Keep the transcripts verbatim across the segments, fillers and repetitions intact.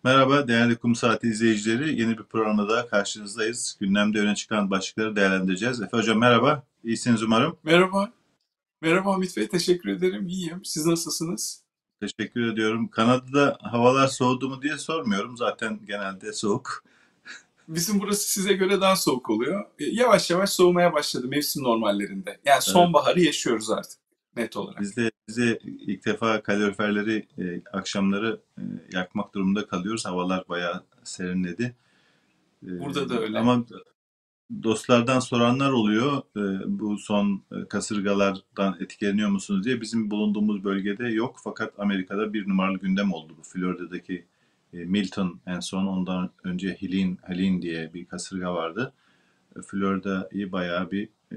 Merhaba değerli Kum Saati izleyicileri. Yeni bir programda daha karşınızdayız. Gündemde öne çıkan başlıkları değerlendireceğiz. Efe Hocam merhaba. İyisiniz umarım. Merhaba. Merhaba Hamit Bey. Teşekkür ederim. İyiyim. Siz nasılsınız? Teşekkür ediyorum. Kanada'da havalar soğudu mu diye sormuyorum. Zaten genelde soğuk. Bizim burası size göre daha soğuk oluyor. E, Yavaş yavaş soğumaya başladı mevsim normallerinde. Yani Evet, sonbaharı yaşıyoruz artık net olarak. biz de bize ilk defa kaloriferleri e, akşamları e, yakmak durumunda kalıyoruz. Havalar bayağı serinledi. E, Burada da öyle. ama dostlardan soranlar oluyor. E, bu son e, kasırgalardan etkileniyor musunuz diye. Bizim bulunduğumuz bölgede yok. Fakat Amerika'da bir numaralı gündem oldu. Bu Florida'daki e, Milton en son. Ondan önce Helene, Helene diye bir kasırga vardı. E, Florida'yı bayağı bir e,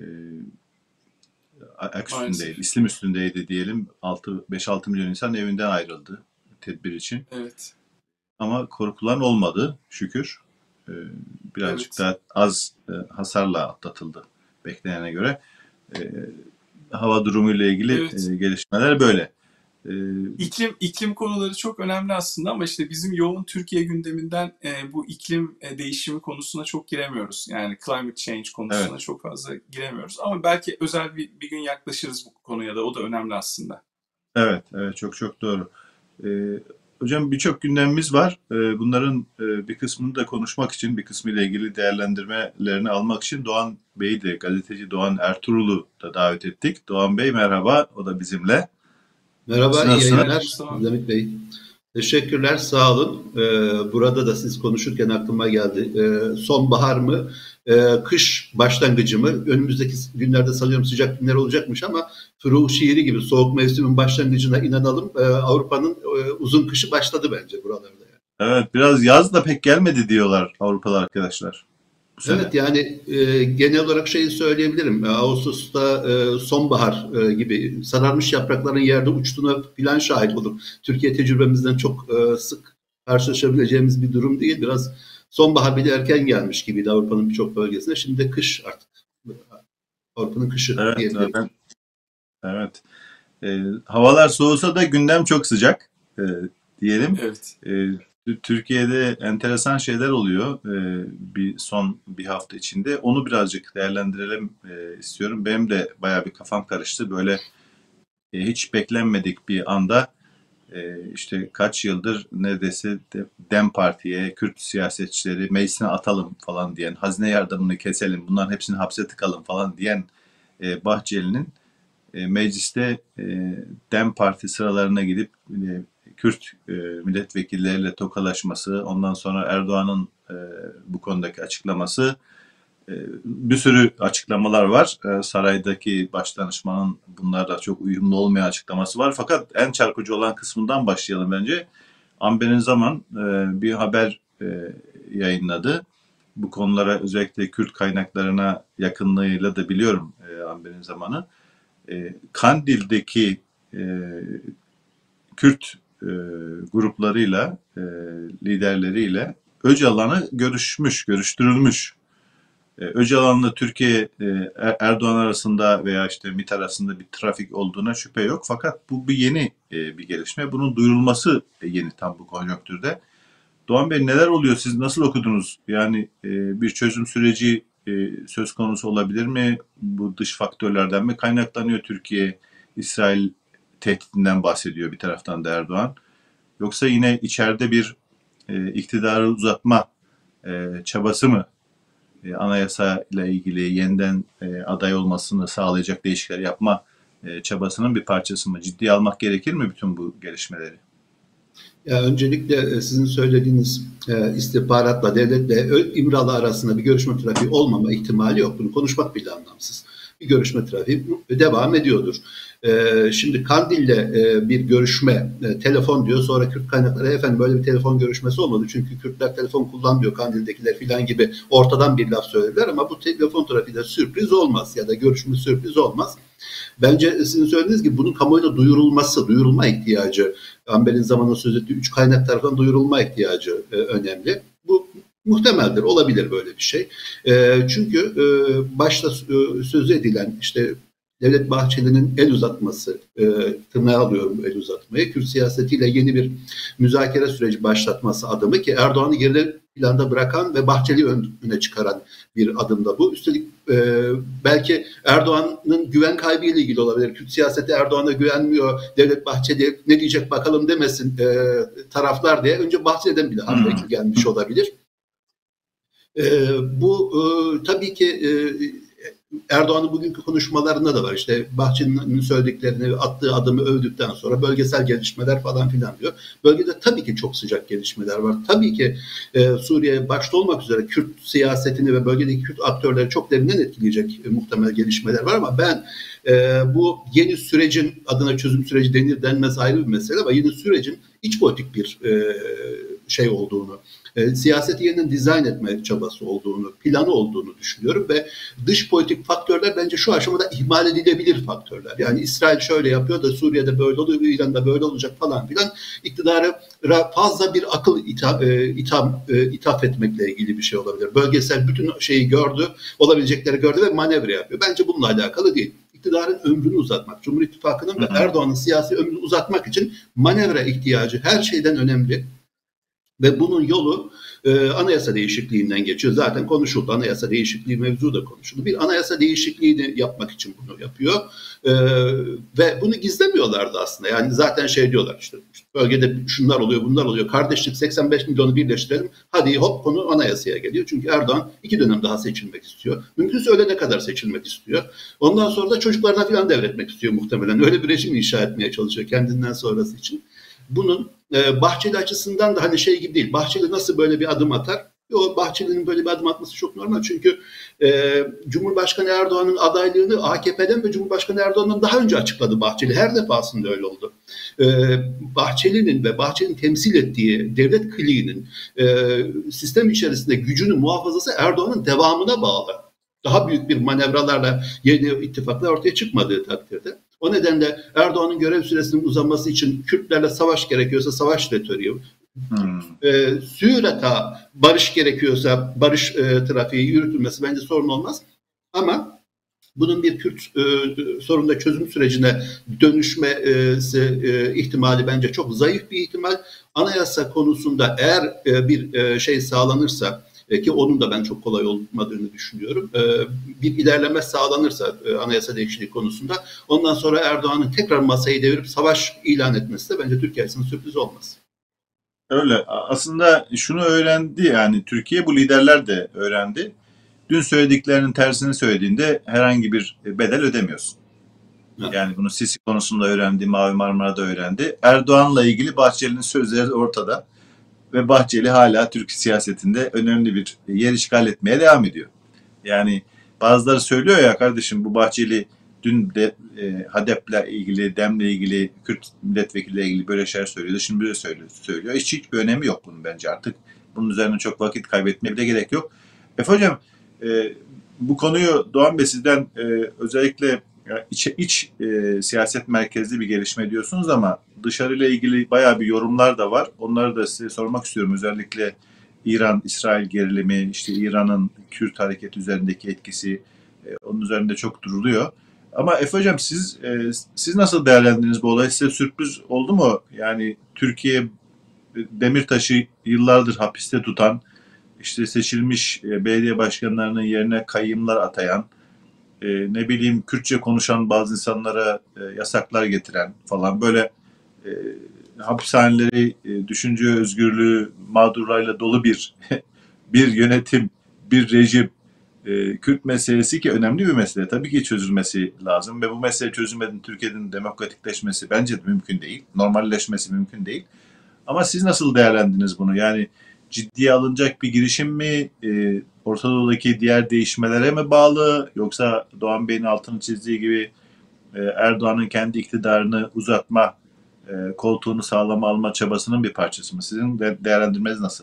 ayak üstündeydi. Maalesef. İslim üstündeydi diyelim. beş altı milyon insan evinden ayrıldı tedbir için. Evet. Ama korkulan olmadı şükür. E, birazcık Evet. daha az e, hasarla atlatıldı beklenene göre. E, hava durumuyla ilgili Evet. e, gelişmeler böyle. E, İklim, iklim konuları çok önemli aslında ama işte bizim yoğun Türkiye gündeminden e, bu iklim e, değişimi konusuna çok giremiyoruz. Yani climate change evet, konusuna çok fazla giremiyoruz. Ama belki özel bir, bir gün yaklaşırız bu konuya da. O da önemli aslında. evet, evet çok çok doğru. E, hocam birçok gündemimiz var. E, bunların e, bir kısmını da konuşmak için, bir kısmıyla ilgili değerlendirmelerini almak için Doğan Bey'i de, gazeteci Doğan Ertuğrul'u da davet ettik. Doğan Bey merhaba, o da bizimle. Siz Merhaba, iyi nasılsınız? yayınlar Mustafa. Abdülhamit Bey. Teşekkürler, sağ olun. Ee, burada da siz konuşurken aklıma geldi. Ee, sonbahar mı, e, kış başlangıcı mı? Önümüzdeki günlerde sanıyorum sıcak günler olacakmış ama Fıruğ şiiri gibi soğuk mevsimin başlangıcına inanalım. Ee, Avrupa'nın e, uzun kışı başladı bence buralarda. Evet, biraz yaz da pek gelmedi diyorlar Avrupalı arkadaşlar bu sene. Evet yani e, genel olarak şeyi söyleyebilirim. E, Ağustos'ta e, sonbahar e, gibi sararmış yaprakların yerde uçtuğuna filan şahit olduk. Türkiye tecrübemizden çok e, sık karşılaşabileceğimiz bir durum değil. Biraz sonbahar bile erken gelmiş gibiydi Avrupa'nın birçok bölgesinde. Şimdi de kış artık. Avrupa'nın kışı Evet, diyebilirim. zaten evet. E, havalar soğusa da gündem çok sıcak e, diyelim. Evet. E, Türkiye'de enteresan şeyler oluyor e, bir son bir hafta içinde. Onu birazcık değerlendirelim e, istiyorum. Benim de bayağı bir kafam karıştı. Böyle e, hiç beklenmedik bir anda e, işte kaç yıldır neredeyse de, Dem Parti'ye, Kürt siyasetçileri meclisine atalım falan diyen, hazine yardımını keselim, bunların hepsini hapse tıkalım falan diyen e, Bahçeli'nin e, mecliste e, Dem Parti sıralarına gidip e, Kürt e, milletvekilleriyle tokalaşması, ondan sonra Erdoğan'ın e, bu konudaki açıklaması, e, bir sürü açıklamalar var. E, saraydaki başdanışmanın bunlarla çok uyumlu olmayan açıklaması var. Fakat en çarpıcı olan kısmından başlayalım bence. Amber'in Zaman e, bir haber e, yayınladı. Bu konulara özellikle Kürt kaynaklarına yakınlığıyla da biliyorum e, Amber'in Zaman'ı. E, Kandil'deki e, Kürt e, gruplarıyla, e, liderleriyle Öcalan'ı görüşmüş, görüştürülmüş. E, Öcalan'la Türkiye, e, Er- Erdoğan arasında veya işte MİT arasında bir trafik olduğuna şüphe yok. Fakat bu bir yeni e, bir gelişme. Bunun duyurulması e, yeni tam bu konjonktürde. Doğan Bey neler oluyor? Siz nasıl okudunuz? Yani e, bir çözüm süreci e, söz konusu olabilir mi? Bu dış faktörlerden mi kaynaklanıyor Türkiye? İsrail tehdidinden bahsediyor bir taraftan da Erdoğan. Yoksa yine içeride bir e, iktidarı uzatma e, çabası mı? E, anayasa ile ilgili yeniden e, aday olmasını sağlayacak değişiklikler yapma e, çabasının bir parçası mı? Ciddiye almak gerekir mi bütün bu gelişmeleri? Ya öncelikle e, sizin söylediğiniz e, istihbaratla devletle İmralı arasında bir görüşme trafiği olmama ihtimali yok. Bunu konuşmak bile anlamsız. Bir görüşme trafiği devam ediyordur. E, şimdi Kandil'le e, bir görüşme, e, telefon diyor. Sonra Kürt kaynakları efendim böyle bir telefon görüşmesi olmadı. Çünkü Kürtler telefon kullanmıyor Kandil'dekiler filan gibi ortadan bir laf söylediler ama bu telefon trafiği de sürpriz olmaz ya da görüşme sürpriz olmaz. Bence sizin söylediğiniz gibi bunun kamuoyuna duyurulması, duyurulma ihtiyacı, Amber'in zamanında söz ettiği üç kaynak tarafından duyurulma ihtiyacı e, önemli. Bu muhtemeldir, olabilir böyle bir şey. E, çünkü e, başta e, söz edilen işte Devlet Bahçeli'nin el uzatması, e, tırnağa alıyorum el uzatmayı, Kürt siyasetiyle yeni bir müzakere süreci başlatması adımı ki Erdoğan'ı geri planda bırakan ve Bahçeli'yi öne çıkaran bir adım da bu. Üstelik e, belki Erdoğan'ın güven kaybıyla ilgili olabilir. Kürt siyaseti Erdoğan'a güvenmiyor, Devlet Bahçeli ne diyecek bakalım demesin e, taraflar diye önce Bahçeli'den bile hamle gelmiş olabilir. E, bu e, tabii ki e, Erdoğan'ın bugünkü konuşmalarında da var. İşte Bahçeli'nin söylediklerini, attığı adımı övdükten sonra bölgesel gelişmeler falan filan diyor. Bölgede tabii ki çok sıcak gelişmeler var. Tabii ki e, Suriye başta olmak üzere Kürt siyasetini ve bölgedeki Kürt aktörleri çok derinden etkileyecek e, muhtemel gelişmeler var ama ben e, bu yeni sürecin, adına çözüm süreci denir denmez ayrı bir mesele ama yeni sürecin iç politik bir e, şey olduğunu, e, siyaseti yeniden dizayn etme çabası olduğunu, planı olduğunu düşünüyorum ve dış politik faktörler bence şu aşamada ihmal edilebilir faktörler. Yani İsrail şöyle yapıyor da Suriye'de böyle oluyor, İran'da böyle olacak falan filan. İktidarı fazla bir akıl itham, e, itham, e, ithaf etmekle ilgili bir şey olabilir. Bölgesel bütün şeyi gördü, olabilecekleri gördü ve manevra yapıyor. Bence bununla alakalı değil. İktidarın ömrünü uzatmak, Cumhur İttifakı'nın ve Erdoğan'ın siyasi ömrünü uzatmak için manevra ihtiyacı her şeyden önemli. Ve bunun yolu e, anayasa değişikliğinden geçiyor. Zaten konuşuldu. Anayasa değişikliği mevzu da konuşuldu. Bir anayasa değişikliğini yapmak için bunu yapıyor. E, ve bunu gizlemiyorlardı aslında. Yani zaten şey diyorlar işte, işte bölgede şunlar oluyor, bunlar oluyor. Kardeşlik seksen beş milyonu birleştirelim. Hadi hop konu anayasaya geliyor. Çünkü Erdoğan iki dönem daha seçilmek istiyor. Mümkünse ölene kadar seçilmek istiyor. Ondan sonra da çocuklarına falan devretmek istiyor muhtemelen. Öyle bir rejim inşa etmeye çalışıyor kendinden sonrası için. Bunun e, Bahçeli açısından da hani şey gibi değil. Bahçeli nasıl böyle bir adım atar? O Bahçeli'nin böyle bir adım atması çok normal. Çünkü e, Cumhurbaşkanı Erdoğan'ın adaylığını A K P'den ve Cumhurbaşkanı Erdoğan'dan daha önce açıkladı Bahçeli. Her defasında öyle oldu. E, Bahçeli'nin ve Bahçeli'nin temsil ettiği devlet kliğinin e, sistem içerisinde gücünü muhafazası Erdoğan'ın devamına bağlı. Daha büyük bir manevralarla yeni ittifaklar ortaya çıkmadığı takdirde. O nedenle Erdoğan'ın görev süresinin uzaması için Kürtlerle savaş gerekiyorsa savaş retoriği, hmm. e, Suriye'de barış gerekiyorsa barış e, trafiği yürütülmesi bence sorun olmaz. Ama bunun bir Kürt e, sorunda çözüm sürecine dönüşmesi e, ihtimali bence çok zayıf bir ihtimal. Anayasa konusunda eğer e, bir e, şey sağlanırsa, ki onun da ben çok kolay olmadığını düşünüyorum. Bir ilerleme sağlanırsa anayasa değişikliği konusunda ondan sonra Erdoğan'ın tekrar masayı devirip savaş ilan etmesi de bence Türkiye için sürpriz olmaz. Öyle. Aslında şunu öğrendi yani Türkiye bu liderler de öğrendi. Dün söylediklerinin tersini söylediğinde herhangi bir bedel ödemiyorsun. Evet. Yani bunu Sisi konusunda öğrendi, Mavi Marmara'da öğrendi. Erdoğan'la ilgili Bahçeli'nin sözleri ortada. Ve Bahçeli hala Türk siyasetinde önemli bir yer işgal etmeye devam ediyor. Yani bazıları söylüyor ya kardeşim bu Bahçeli dün de e, HADEP'le ilgili, DEM'le ilgili, Kürt milletvekiliyle ilgili böyle şeyler söylüyordu. Şimdi böyle söylüyor. söylüyor. Hiç hiçbir önemi yok bunun bence artık. Bunun üzerine çok vakit kaybetmeye bile gerek yok. Efe Hocam e, bu konuyu Doğan Bey sizden e, özellikle iç, iç e, siyaset merkezli bir gelişme diyorsunuz ama dışarıyla ilgili bayağı bir yorumlar da var. Onları da size sormak istiyorum. Özellikle İran-İsrail gerilimi, işte İran'ın Kürt hareketi üzerindeki etkisi, e, onun üzerinde çok duruluyor. Ama Efe Hocam siz e, siz nasıl değerlendirdiniz bu olayı? Size sürpriz oldu mu? Yani Türkiye Demirtaş'ı yıllardır hapiste tutan, işte seçilmiş e, belediye başkanlarının yerine kayyımlar atayan, e, ne bileyim Kürtçe konuşan bazı insanlara e, yasaklar getiren falan böyle e, hapishaneleri, e, düşünce özgürlüğü mağdurlarla dolu bir bir yönetim, bir rejim, e, Kürt meselesi ki önemli bir mesele. Tabii ki çözülmesi lazım ve bu mesele çözülmeden Türkiye'nin demokratikleşmesi bence de mümkün değil. Normalleşmesi mümkün değil. Ama siz nasıl değerlendiniz bunu? Yani ciddiye alınacak bir girişim mi? E, Orta Doğu'daki diğer değişmelere mi bağlı? Yoksa Doğan Bey'in altını çizdiği gibi e, Erdoğan'ın kendi iktidarını uzatma, e, koltuğunu sağlam alma çabasının bir parçası mı? Sizin de değerlendirmeniz nasıl?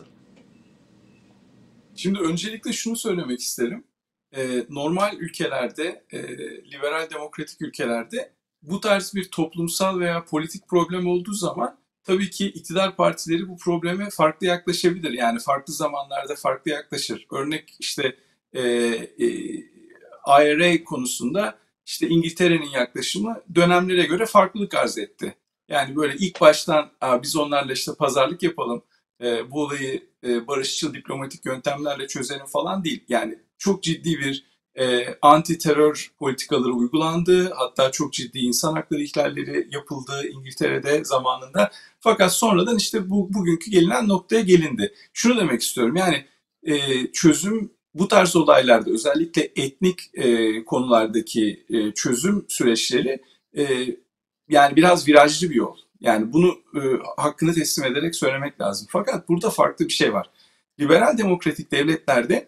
Şimdi öncelikle şunu söylemek isterim. Ee, normal ülkelerde, e, liberal demokratik ülkelerde bu tarz bir toplumsal veya politik problem olduğu zaman tabii ki iktidar partileri bu probleme farklı yaklaşabilir. Yani farklı zamanlarda farklı yaklaşır. Örnek işte e, e, I R A konusunda işte İngiltere'nin yaklaşımı dönemlere göre farklılık arz etti. Yani böyle ilk baştan biz onlarla işte pazarlık yapalım, e, bu olayı e, barışçıl diplomatik yöntemlerle çözelim falan değil. Yani çok ciddi bir e, anti terör politikaları uygulandı. Hatta çok ciddi insan hakları ihlalleri yapıldı İngiltere'de zamanında. Fakat sonradan işte bu bugünkü gelinen noktaya gelindi. Şunu demek istiyorum, yani e, çözüm bu tarz olaylarda, özellikle etnik e, konulardaki e, çözüm süreçleri e, yani biraz virajlı bir yol. Yani bunu e, hakkını teslim ederek söylemek lazım. Fakat burada farklı bir şey var. Liberal demokratik devletlerde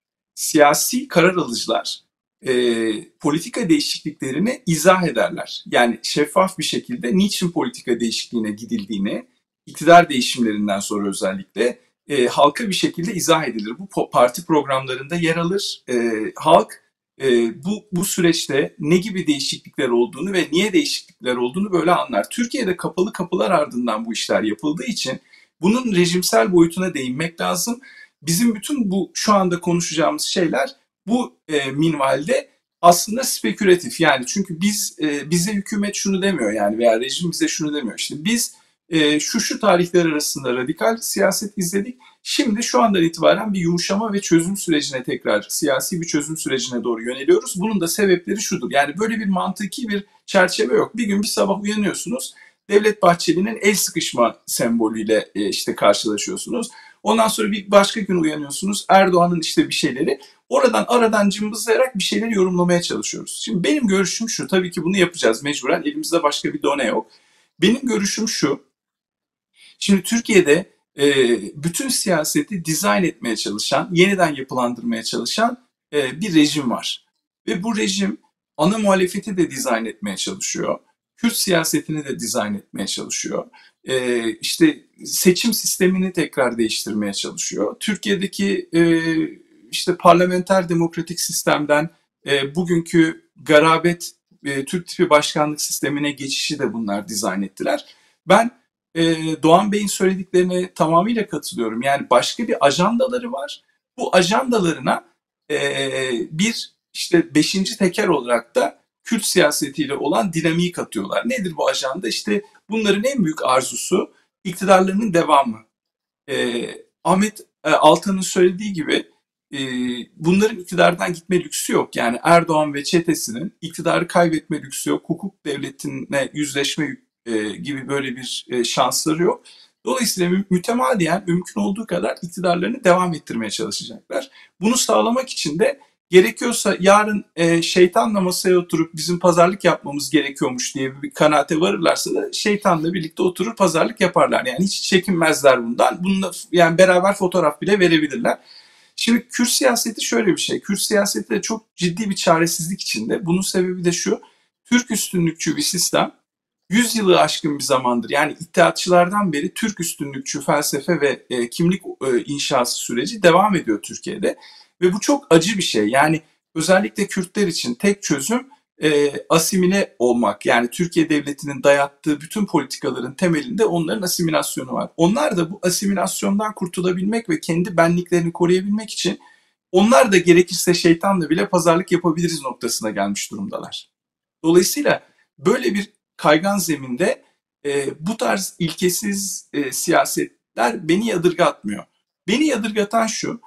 siyasi karar alıcılar e, politika değişikliklerini izah ederler. Yani şeffaf bir şekilde niçin politika değişikliğine gidildiğini, iktidar değişimlerinden sonra özellikle e, halka bir şekilde izah edilir. Bu parti programlarında yer alır. E, halk e, bu, bu süreçte ne gibi değişiklikler olduğunu ve niye değişiklikler olduğunu böyle anlar. Türkiye'de kapalı kapılar ardından bu işler yapıldığı için bunun rejimsel boyutuna değinmek lazım. Bizim bütün bu şu anda konuşacağımız şeyler bu e, minvalde aslında spekülatif. Yani çünkü biz e, bize hükümet şunu demiyor, yani veya rejim bize şunu demiyor. İşte biz e, şu şu tarihler arasında radikal siyaset izledik. Şimdi şu andan itibaren bir yumuşama ve çözüm sürecine, tekrar siyasi bir çözüm sürecine doğru yöneliyoruz. Bunun da sebepleri şudur. Yani böyle bir mantıki bir çerçeve yok. Bir gün bir sabah uyanıyorsunuz, Devlet Bahçeli'nin el sıkışma sembolüyle e, işte karşılaşıyorsunuz. Ondan sonra bir başka gün uyanıyorsunuz, Erdoğan'ın işte bir şeyleri. Oradan aradan cımbızlayarak bir şeyleri yorumlamaya çalışıyoruz. Şimdi benim görüşüm şu, tabii ki bunu yapacağız mecburen, elimizde başka bir done yok. Benim görüşüm şu, şimdi Türkiye'de e, bütün siyaseti dizayn etmeye çalışan, yeniden yapılandırmaya çalışan e, bir rejim var. Ve bu rejim ana muhalefeti de dizayn etmeye çalışıyor. Kürt siyasetini de dizayn etmeye çalışıyor. Ee, işte seçim sistemini tekrar değiştirmeye çalışıyor. Türkiye'deki e, işte parlamenter demokratik sistemden e, bugünkü garabet e, Türk tipi başkanlık sistemine geçişi de bunlar dizayn ettiler. Ben e, Doğan Bey'in söylediklerine tamamıyla katılıyorum. Yani başka bir ajandaları var. Bu ajandalarına e, bir işte beşinci teker olarak da Kürt siyasetiyle olan dinamiği katıyorlar. Nedir bu ajanda? İşte bunların en büyük arzusu iktidarlarının devamı. Ee, Ahmet e, Altan'ın söylediği gibi e, bunların iktidardan gitme lüksü yok. Yani Erdoğan ve çetesinin iktidarı kaybetme lüksü yok. Hukuk devletine yüzleşme e, gibi böyle bir e, şansları yok. Dolayısıyla mü- mütemadiyen mümkün olduğu kadar iktidarlarını devam ettirmeye çalışacaklar. Bunu sağlamak için de gerekiyorsa yarın e, şeytanla masaya oturup bizim pazarlık yapmamız gerekiyormuş diye bir kanaate varırlarsa da şeytanla birlikte oturur pazarlık yaparlar. Yani hiç çekinmezler bundan. Bununla yani beraber fotoğraf bile verebilirler. Şimdi Kürt siyaseti şöyle bir şey. Kürt siyaseti de çok ciddi bir çaresizlik içinde. Bunun sebebi de şu. Türk üstünlükçü bir sistem yüz yılı aşkın bir zamandır, yani İttihatçılardan beri Türk üstünlükçü felsefe ve e, kimlik e, inşası süreci devam ediyor Türkiye'de. Ve bu çok acı bir şey. Yani özellikle Kürtler için tek çözüm e, asimile olmak. Yani Türkiye Devleti'nin dayattığı bütün politikaların temelinde onların asimilasyonu var. Onlar da bu asimilasyondan kurtulabilmek ve kendi benliklerini koruyabilmek için onlar da gerekirse şeytanla bile pazarlık yapabiliriz noktasına gelmiş durumdalar. Dolayısıyla böyle bir kaygan zeminde e, bu tarz ilkesiz e, siyasetler beni yadırgatmıyor. Beni yadırgatan şu,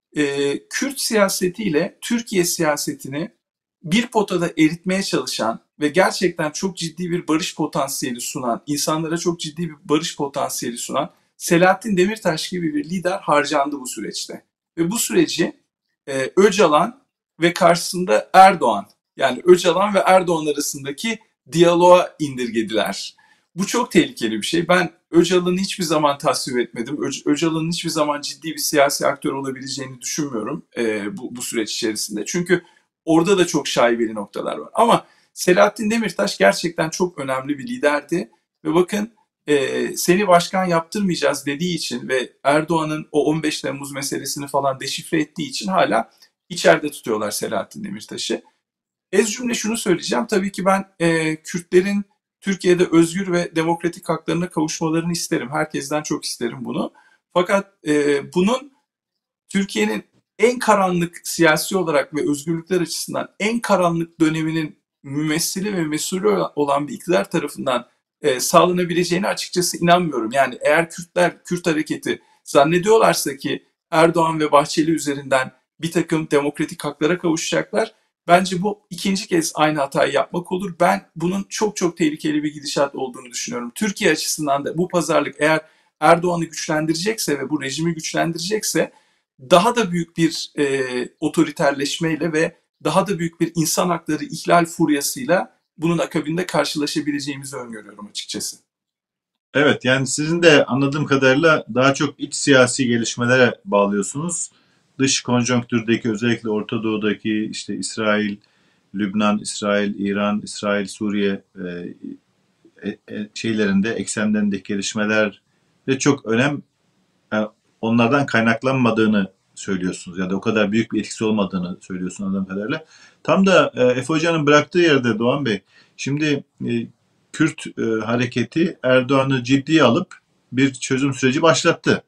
e, Kürt siyasetiyle Türkiye siyasetini bir potada eritmeye çalışan ve gerçekten çok ciddi bir barış potansiyeli sunan, insanlara çok ciddi bir barış potansiyeli sunan Selahattin Demirtaş gibi bir lider harcandı bu süreçte. Ve bu süreci e, Öcalan ve karşısında Erdoğan, yani Öcalan ve Erdoğan arasındaki diyaloğa indirgediler. Bu çok tehlikeli bir şey. Ben Öcalan'ı hiçbir zaman tasvip etmedim. Ö- Öcalan'ın hiçbir zaman ciddi bir siyasi aktör olabileceğini düşünmüyorum e, bu, bu süreç içerisinde. Çünkü orada da çok şaibeli noktalar var. Ama Selahattin Demirtaş gerçekten çok önemli bir liderdi. Ve bakın e, seni başkan yaptırmayacağız dediği için ve Erdoğan'ın o on beş Temmuz meselesini falan deşifre ettiği için hala içeride tutuyorlar Selahattin Demirtaş'ı. Ez cümle şunu söyleyeceğim. Tabii ki ben e, Kürtlerin Türkiye'de özgür ve demokratik haklarına kavuşmalarını isterim. Herkesten çok isterim bunu. Fakat e, bunun Türkiye'nin en karanlık siyasi olarak ve özgürlükler açısından en karanlık döneminin mümessili ve mesulü olan bir iktidar tarafından e, sağlanabileceğine açıkçası inanmıyorum. Yani eğer Kürtler, Kürt hareketi zannediyorlarsa ki Erdoğan ve Bahçeli üzerinden bir takım demokratik haklara kavuşacaklar, bence bu ikinci kez aynı hatayı yapmak olur. Ben bunun çok çok tehlikeli bir gidişat olduğunu düşünüyorum. Türkiye açısından da bu pazarlık eğer Erdoğan'ı güçlendirecekse ve bu rejimi güçlendirecekse daha da büyük bir e, otoriterleşmeyle ve daha da büyük bir insan hakları ihlal furyasıyla bunun akabinde karşılaşabileceğimizi öngörüyorum açıkçası. Evet, yani sizin de anladığım kadarıyla daha çok iç siyasi gelişmelere bağlıyorsunuz. Dış konjonktürdeki, özellikle Orta Doğu'daki işte İsrail, Lübnan, İsrail, İran, İsrail, Suriye e, e, şeylerinde, eksenlerindeki gelişmeler ve çok önem yani onlardan kaynaklanmadığını söylüyorsunuz ya da o kadar büyük bir etkisi olmadığını söylüyorsunuz anladığım kadarıyla. Tam da e, Efe Hoca'nın bıraktığı yerde Doğan Bey, şimdi e, Kürt e, hareketi Erdoğan'ı ciddiye alıp bir çözüm süreci başlattı.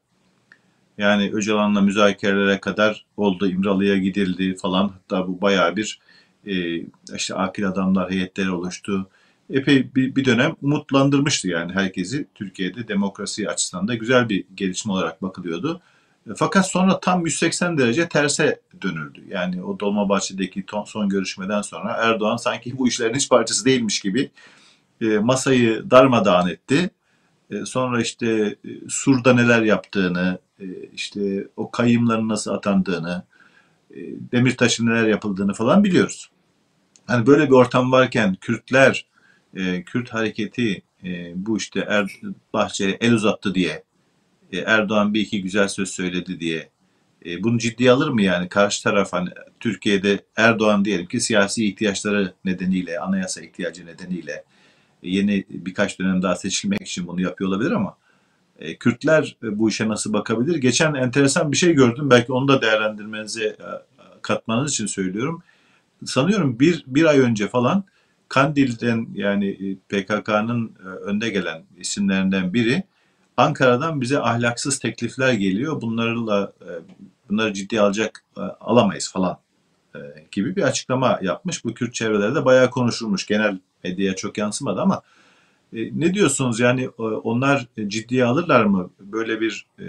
Yani Öcalan'la müzakerelere kadar oldu, İmralı'ya gidildi falan. Hatta bu bayağı bir e, işte akil adamlar heyetleri oluştu. Epey bir, bir dönem umutlandırmıştı yani herkesi. Türkiye'de demokrasi açısından da güzel bir gelişme olarak bakılıyordu. E, Fakat sonra tam yüz seksen derece terse dönüldü. Yani o Dolmabahçe'deki ton- son görüşmeden sonra Erdoğan sanki bu işlerin hiç parçası değilmiş gibi e, masayı darmadağın etti. E, Sonra işte e, Sur'da neler yaptığını, e, işte o kayyımların nasıl atandığını, e, Demirtaş'ın neler yapıldığını falan biliyoruz. Hani böyle bir ortam varken Kürtler, e, Kürt hareketi e, bu işte er, Bahçeli el uzattı diye, e, Erdoğan bir iki güzel söz söyledi diye e, bunu ciddiye alır mı yani? Karşı taraf hani Türkiye'de Erdoğan diyelim ki siyasi ihtiyaçları nedeniyle, anayasa ihtiyacı nedeniyle yeni birkaç dönem daha seçilmek için bunu yapıyor olabilir ama e, Kürtler e, bu işe nasıl bakabilir? Geçen enteresan bir şey gördüm. Belki onu da değerlendirmenize e, katmanız için söylüyorum. Sanıyorum bir, bir ay önce falan Kandil'den yani e, P K K'nın e, önde gelen isimlerinden biri Ankara'dan bize ahlaksız teklifler geliyor. Bunlarla e, bunları ciddiye alacak e, alamayız falan e, gibi bir açıklama yapmış. Bu Kürt çevrelerde bayağı konuşulmuş. Genel medyaya çok yansımadı ama e, ne diyorsunuz? Yani e, onlar ciddiye alırlar mı böyle bir e,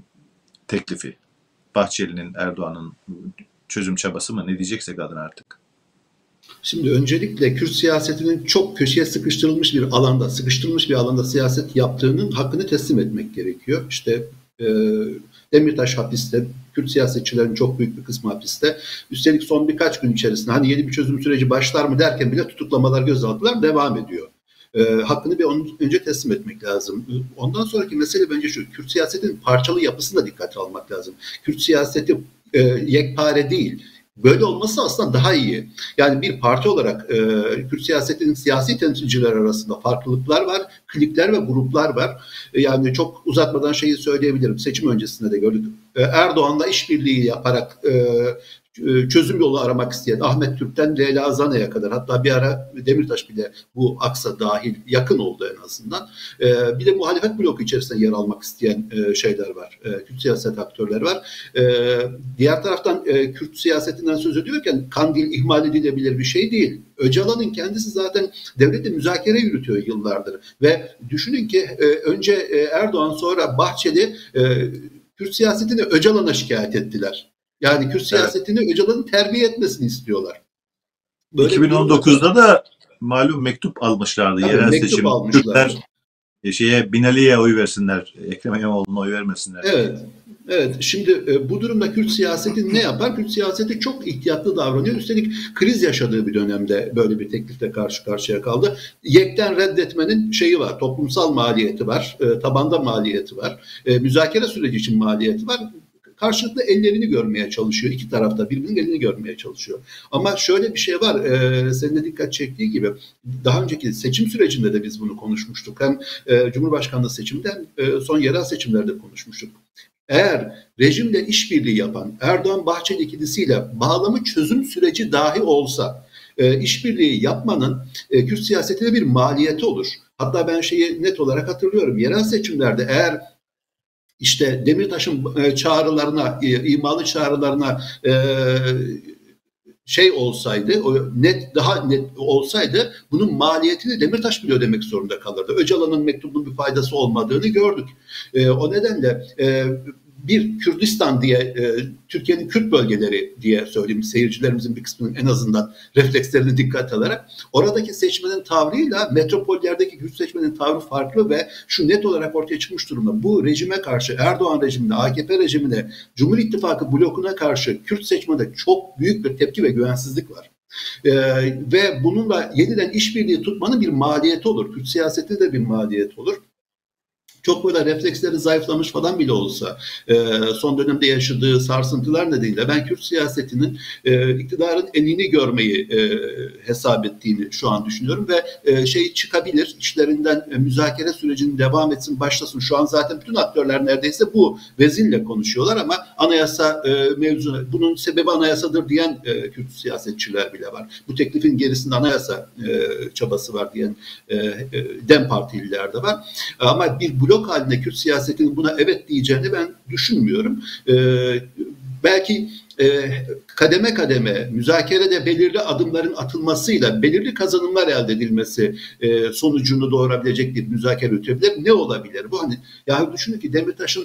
teklifi? Bahçeli'nin, Erdoğan'ın çözüm çabası mı? Ne diyeceksek adına artık. Şimdi öncelikle Kürt siyasetinin çok köşeye sıkıştırılmış bir alanda, sıkıştırılmış bir alanda siyaset yaptığının hakkını teslim etmek gerekiyor. İşte e, Demirtaş hapiste, Kürt siyasetçilerin çok büyük bir kısmı hapiste. Üstelik son birkaç gün içerisinde hani yeni bir çözüm süreci başlar mı derken bile tutuklamalar, gözaltılar devam ediyor. E, hakkını bir onun önce teslim etmek lazım. Ondan sonraki mesele bence şu, Kürt siyasetinin parçalı yapısını da dikkate almak lazım. Kürt siyaseti e, yekpare değil. Böyle olması aslında daha iyi. Yani bir parti olarak e, Kürt siyasetinin siyasi temsilciler arasında farklılıklar var, klikler ve gruplar var. E, yani çok uzatmadan şeyi söyleyebilirim. Seçim öncesinde de gördük. E, Erdoğan'la işbirliği yaparak e, çözüm yolu aramak isteyen Ahmet Türk'ten Leyla Zana'ya kadar, hatta bir ara Demirtaş bile bu aksa dahil yakın oldu en azından. Bir de muhalefet bloku içerisinde yer almak isteyen şeyler var. Kürt siyaset aktörler var. Diğer taraftan Kürt siyasetinden söz ediyorken Kandil ihmal edilebilir bir şey değil. Öcalan'ın kendisi zaten devletle müzakere yürütüyor yıllardır. Ve düşünün ki önce Erdoğan, sonra Bahçeli Kürt siyasetini Öcalan'a şikayet ettiler. Yani Kürt siyasetini evet. Öcalan'ın terbiye etmesini istiyorlar. Böyle iki bin on dokuzda da malum mektup almışlardı. Tabii, yerel mektup seçim. Kürtler şeye, Binali'ye oy versinler. Ekrem İmamoğlu'na oy vermesinler. Evet. Evet. Şimdi bu durumda Kürt siyaseti ne yapar? Kürt siyaseti çok ihtiyatlı davranıyor. Üstelik kriz yaşadığı bir dönemde böyle bir teklifle karşı karşıya kaldı. Yekten reddetmenin şeyi var. Toplumsal maliyeti var. Tabanda maliyeti var. Müzakere süreci için maliyeti var. Karşılıklı ellerini görmeye çalışıyor. İki tarafta birbirinin elini görmeye çalışıyor. Ama şöyle bir şey var. E, senin de dikkat çektiği gibi daha önceki seçim sürecinde de biz bunu konuşmuştuk. Hem e, Cumhurbaşkanlığı seçimden e, son yerel seçimlerde konuşmuştuk. Eğer rejimle işbirliği yapan Erdoğan Bahçeli ikilisiyle bağlamı çözüm süreci dahi olsa e, işbirliği yapmanın e, Kürt siyasetine bir maliyeti olur. Hatta ben şeyi net olarak hatırlıyorum. Yerel seçimlerde eğer İşte Demirtaş'ın çağrılarına, imalı çağrılarına şey olsaydı, o net daha net olsaydı bunun maliyetini Demirtaş bile ödemek zorunda kalırdı. Öcalan'ın mektubunun bir faydası olmadığını gördük. E, o nedenle e, bir Kürdistan diye, e, Türkiye'nin Kürt bölgeleri diye söyleyeyim, seyircilerimizin bir kısmının en azından reflekslerini dikkat alarak, oradaki seçmenin tavrıyla metropollerdeki Kürt seçmenin tavrı farklı ve şu net olarak ortaya çıkmış durumda. Bu rejime karşı, Erdoğan rejimine, A K P rejimine, Cumhur İttifakı blokuna karşı Kürt seçmende çok büyük bir tepki ve güvensizlik var. Ee, ve bununla yeniden işbirliği tutmanın bir maliyeti olur. Kürt siyaseti de bir maliyet olur. Çok böyle refleksleri zayıflamış falan bile olsa e, son dönemde yaşadığı sarsıntılar nedeniyle ben Kürt siyasetinin e, iktidarın elini görmeyi e, hesap ettiğini şu an düşünüyorum ve e, şey çıkabilir, işlerinden e, müzakere sürecinin devam etsin, başlasın. Şu an zaten bütün aktörler neredeyse bu vezinle konuşuyorlar ama anayasa e, mevzu, bunun sebebi anayasadır diyen e, Kürt siyasetçiler bile var. Bu teklifin gerisinde anayasa e, çabası var diyen e, e, Dem Partililer de var. Ama bir blok halinde Kürt siyasetinin buna evet diyeceğini ben düşünmüyorum. Ee, belki e, kademe kademe müzakerede belirli adımların atılmasıyla belirli kazanımlar elde edilmesi e, sonucunu doğurabilecek bir müzakere üretebilir. Ne olabilir? Bu hani ya düşünün ki Demirtaş'ın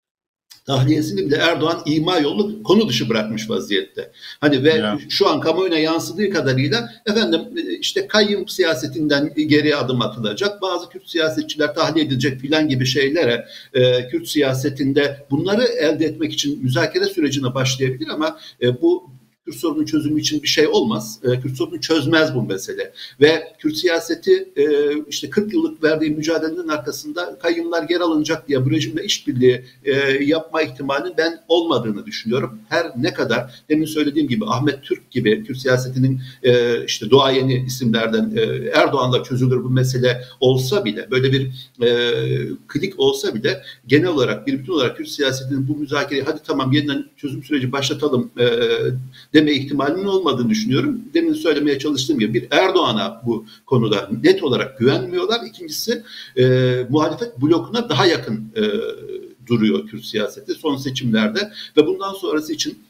tahliyesini bile Erdoğan ima yolunu konu dışı bırakmış vaziyette. Hani ve ya. Şu an kamuoyuna yansıdığı kadarıyla efendim işte kayyum siyasetinden geriye adım atılacak. Bazı Kürt siyasetçiler tahliye edilecek filan gibi şeylere e, Kürt siyasetinde bunları elde etmek için müzakere sürecine başlayabilir ama e, bu Kürt sorunun çözümü için bir şey olmaz. E, Kürt sorunu çözmez bu mesele. Ve Kürt siyaseti e, işte kırk yıllık verdiği mücadelenin arkasında kayyumlar geri alınacak diye bu rejimle işbirliği e, yapma ihtimalinin ben olmadığını düşünüyorum. Her ne kadar demin söylediğim gibi Ahmet Türk gibi Kürt siyasetinin e, işte duayeni isimlerden e, Erdoğan'la çözülür bu mesele olsa bile, böyle bir e, klik olsa bile genel olarak bir bütün olarak Kürt siyasetinin bu müzakereyi hadi tamam yeniden çözüm süreci başlatalım e, deme ihtimalinin olmadığını düşünüyorum. Demin söylemeye çalıştığım gibi bir Erdoğan'a bu konuda net olarak güvenmiyorlar. İkincisi e, muhalefet blokuna daha yakın e, duruyor Kürt siyaseti son seçimlerde ve bundan sonrası için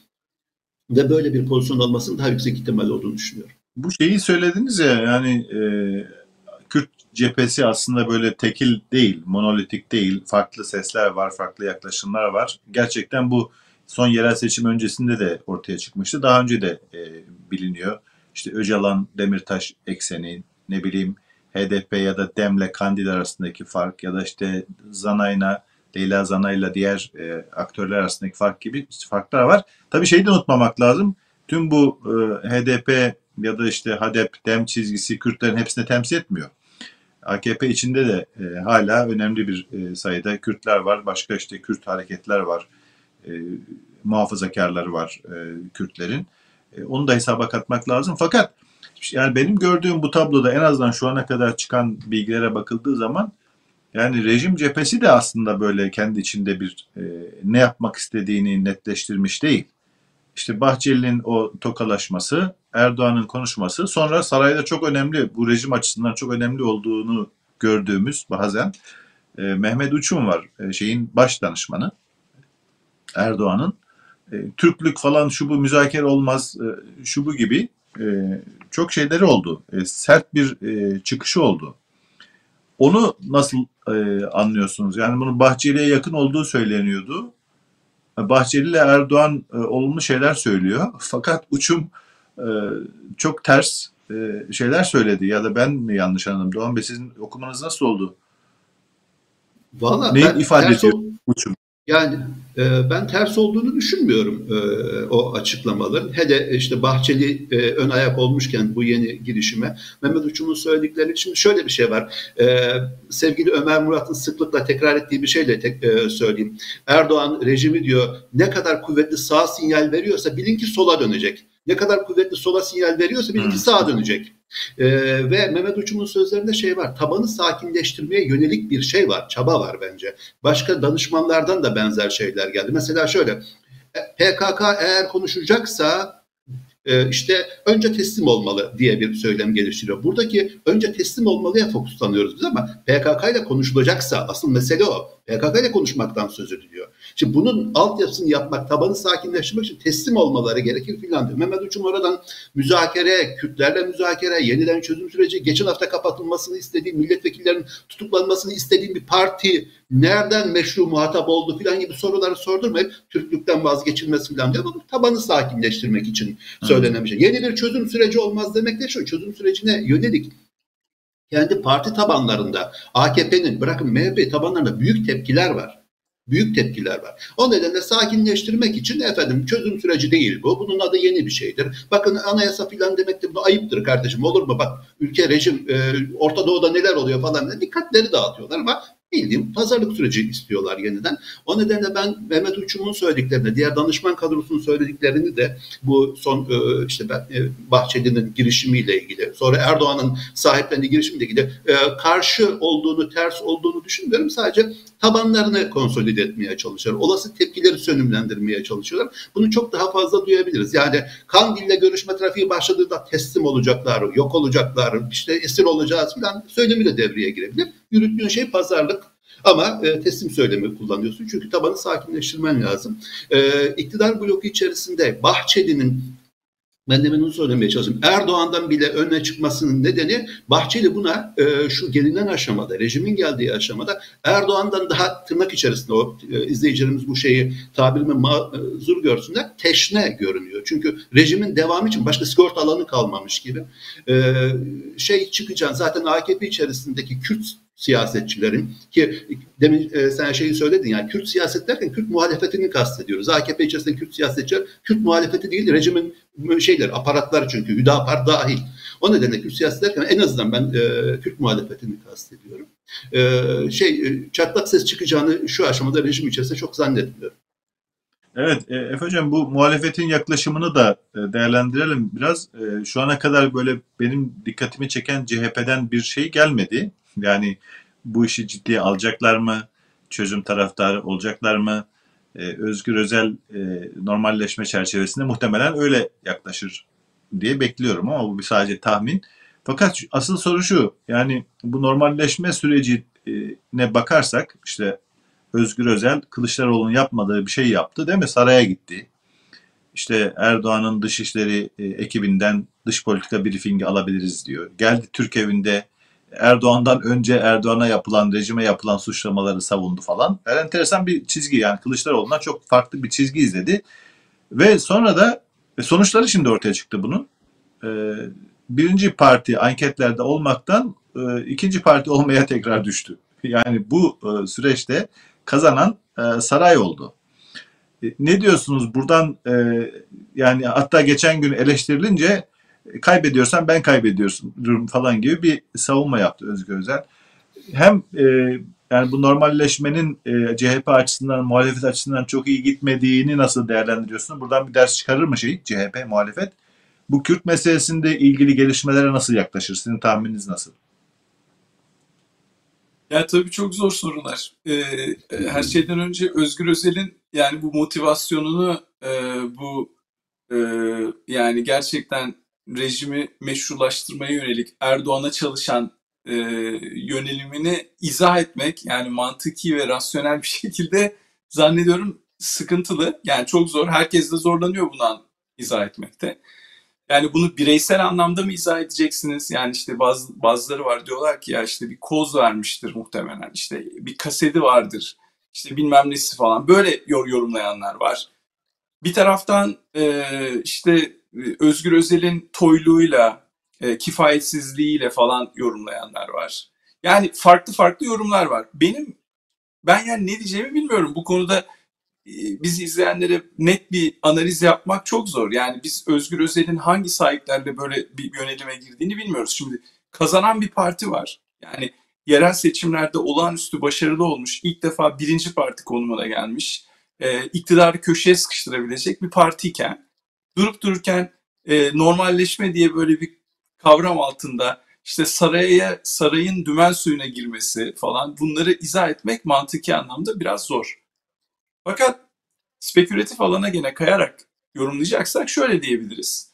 de böyle bir pozisyon almasının daha yüksek ihtimal olduğunu düşünüyorum. Bu şeyi söylediniz ya yani e, Kürt cephesi aslında böyle tekil değil, monolitik değil. Farklı sesler var, farklı yaklaşımlar var. Gerçekten bu son yerel seçim öncesinde de ortaya çıkmıştı. Daha önce de e, biliniyor. İşte Öcalan, Demirtaş ekseni, ne bileyim H D P ya da Dem'le Kandil arasındaki fark ya da işte Zanay'la, Leyla Zanay'la diğer e, aktörler arasındaki fark gibi farklar var. Tabii şeyi de unutmamak lazım. Tüm bu e, H D P ya da işte H D P, Dem çizgisi Kürtlerin hepsini temsil etmiyor. A K P içinde de e, hala önemli bir e, sayıda Kürtler var. Başka işte Kürt hareketler var. E, muhafazakarları var e, Kürtlerin. E, onu da hesaba katmak lazım. Fakat yani benim gördüğüm bu tabloda en azından şu ana kadar çıkan bilgilere bakıldığı zaman yani rejim cephesi de aslında böyle kendi içinde bir e, ne yapmak istediğini netleştirmiş değil. İşte Bahçeli'nin o tokalaşması, Erdoğan'ın konuşması, sonra sarayda çok önemli, bu rejim açısından çok önemli olduğunu gördüğümüz bazen e, Mehmet Uçum var, e, şeyin baş danışmanı. Erdoğan'ın e, Türklük falan şu bu müzakere olmaz e, şu bu gibi e, çok şeyleri oldu. E, sert bir e, çıkışı oldu. Onu nasıl e, anlıyorsunuz? Yani bunun Bahçeli'ye yakın olduğu söyleniyordu. Bahçeli ile Erdoğan e, olumlu şeyler söylüyor. Fakat Uçum e, çok ters e, şeyler söyledi. Ya da ben mi yanlış anladım? Doğan Bey sizin okumanız nasıl oldu? Vallahi Neyi ben ifade ediyor ol, Uçum? Yani e, ben ters olduğunu düşünmüyorum e, o açıklamaların. Hele işte Bahçeli e, ön ayak olmuşken bu yeni girişime Mehmet Uçum'un söyledikleri, şimdi şöyle bir şey var. E, sevgili Ömer Murat'ın sıklıkla tekrar ettiği bir şeyle tek, e, söyleyeyim. Erdoğan rejimi diyor ne kadar kuvvetli sağ sinyal veriyorsa bilin ki sola dönecek. Ne kadar kuvvetli sola sinyal veriyorsa bilin ki sağa dönecek. Ee, ve Mehmet Uçum'un sözlerinde şey var, tabanı sakinleştirmeye yönelik bir şey var, çaba var bence. Başka danışmanlardan da benzer şeyler geldi. Mesela şöyle, P K K eğer konuşacaksa e, işte önce teslim olmalı diye bir söylem geliştiriyor. Buradaki önce teslim olmalıya fokuslanıyoruz biz ama P K K ile konuşulacaksa asıl mesele o. P K K ile konuşmaktan söz ediliyor. Şimdi bunun altyapısını yapmak, tabanı sakinleştirmek için teslim olmaları gerekir filan diyor. Mehmet Uçum oradan müzakere, Kürtlerle müzakere, yeniden çözüm süreci, geçen hafta kapatılmasını istediği, milletvekillerinin tutuklanmasını istediği bir parti nereden meşru muhatap oldu filan gibi soruları sordurmayıp Türklükten vazgeçilmesi filan diyor. Bu tabanı sakinleştirmek için söylenen bir şey. Yeni bir çözüm süreci olmaz demek de şu, çözüm sürecine yönelik kendi parti tabanlarında A K P'nin, bırakın M H P tabanlarında büyük tepkiler var. Büyük tepkiler var. O nedenle sakinleştirmek için efendim çözüm süreci değil bu. Bunun adı yeni bir şeydir. Bakın anayasa filan demek de bu ayıptır kardeşim. Olur mu? Bak ülke rejim e, Orta Doğu'da neler oluyor falan. Dikkatleri dağıtıyorlar ama bildiğim pazarlık süreci istiyorlar yeniden. O nedenle ben Mehmet Uçum'un söylediklerini, diğer danışman kadrosunun söylediklerini de bu son e, işte ben, e, Bahçeli'nin girişimiyle ilgili, sonra Erdoğan'ın sahiplendiği girişimiyle ilgili e, karşı olduğunu, ters olduğunu düşünmüyorum. Sadece tabanlarını konsolide etmeye çalışıyorlar. Olası tepkileri sönümlendirmeye çalışıyorlar. Bunu çok daha fazla duyabiliriz. Yani Kandil'le görüşme trafiği başladığında teslim olacaklar, yok olacaklar, işte esir olacağız falan söylemi de devreye girebilir. Yürüttüğün şey pazarlık ama e, teslim söylemi kullanıyorsun. Çünkü tabanı sakinleştirmen lazım. E, iktidar bloku içerisinde Bahçeli'nin, ben de bunu söylemeye çalışıyorum, Erdoğan'dan bile öne çıkmasının nedeni Bahçeli buna e, şu gelinen aşamada, rejimin geldiği aşamada Erdoğan'dan daha tırnak içerisinde o e, izleyicilerimiz bu şeyi tabirime mazur görsünler, teşne görünüyor. Çünkü rejimin devamı için başka sigorta alanı kalmamış gibi. E, şey çıkacağını zaten A K P içerisindeki Kürt siyasetçilerin ki demin e, sen şeyi söyledin yani Kürt siyaset derken Kürt muhalefetini kastediyoruz. A K P içerisinde Kürt siyasetçiler Kürt muhalefeti değil rejimin şeyler aparatları çünkü Hüdapar dahil. O nedenle Kürt siyaset derken en azından ben e, Kürt muhalefetini kastediyorum. E, şey çatlak ses çıkacağını şu aşamada rejim içerisinde çok zannetmiyorum. Evet, e, Efe Hocam bu muhalefetin yaklaşımını da e, değerlendirelim biraz. E, şu ana kadar böyle benim dikkatimi çeken C H P'den bir şey gelmedi. Yani bu işi ciddiye alacaklar mı? Çözüm taraftarı olacaklar mı? E, Özgür Özel e, normalleşme çerçevesinde muhtemelen öyle yaklaşır diye bekliyorum ama bu bir sadece tahmin. Fakat asıl soru şu, yani bu normalleşme sürecine bakarsak işte Özgür Özel Kılıçdaroğlu'nun yapmadığı bir şey yaptı değil mi? Saray'a gitti. İşte Erdoğan'ın dışişleri e, ekibinden dış politika briefingi alabiliriz diyor. Geldi Türk evinde Erdoğan'dan önce Erdoğan'a yapılan, rejime yapılan suçlamaları savundu falan. Yani enteresan bir çizgi yani Kılıçdaroğlu'na çok farklı bir çizgi izledi. Ve sonra da e, sonuçları şimdi ortaya çıktı bunun. E, birinci parti anketlerde olmaktan e, ikinci parti olmaya tekrar düştü. Yani bu e, süreçte kazanan e, saray oldu. E, ne diyorsunuz buradan e, yani hatta geçen gün eleştirilince e, kaybediyorsan ben kaybediyorum falan gibi bir savunma yaptı Özgür Özel. Hem e, yani bu normalleşmenin e, C H P açısından, muhalefet açısından çok iyi gitmediğini nasıl değerlendiriyorsun? Buradan bir ders çıkarır mı şey C H P muhalefet? Bu Kürt meselesinde ilgili gelişmelere nasıl yaklaşır? Sizin tahmininiz nasıl? Ya tabii çok zor sorular. Ee, her şeyden önce Özgür Özel'in yani bu motivasyonunu e, bu e, yani gerçekten rejimi meşrulaştırmaya yönelik Erdoğan'a çalışan e, yönelimini izah etmek yani mantıki ve rasyonel bir şekilde zannediyorum sıkıntılı. Yani çok zor. Herkes de zorlanıyor bunu izah etmekte. Yani bunu bireysel anlamda mı izah edeceksiniz? Yani işte bazı, bazıları var diyorlar ki ya işte bir koz vermiştir muhtemelen. İşte bir kaseti vardır. İşte bilmem nesi falan. Böyle yorumlayanlar var. Bir taraftan e, işte Özgür Özel'in toyluğuyla, e, kifayetsizliğiyle falan yorumlayanlar var. Yani farklı farklı yorumlar var. Benim ben yani ne diyeceğimi bilmiyorum. Bu konuda bizi izleyenlere net bir analiz yapmak çok zor. Yani biz Özgür Özel'in hangi sahiplerle böyle bir yönelime girdiğini bilmiyoruz. Şimdi kazanan bir parti var. Yani yerel seçimlerde olağanüstü başarılı olmuş, ilk defa birinci parti konumuna gelmiş, e, iktidarı köşeye sıkıştırabilecek bir partiyken, durup dururken e, normalleşme diye böyle bir kavram altında işte saraya, sarayın dümen suyuna girmesi falan bunları izah etmek mantıki anlamda biraz zor. Fakat spekülatif alana gene kayarak yorumlayacaksak şöyle diyebiliriz.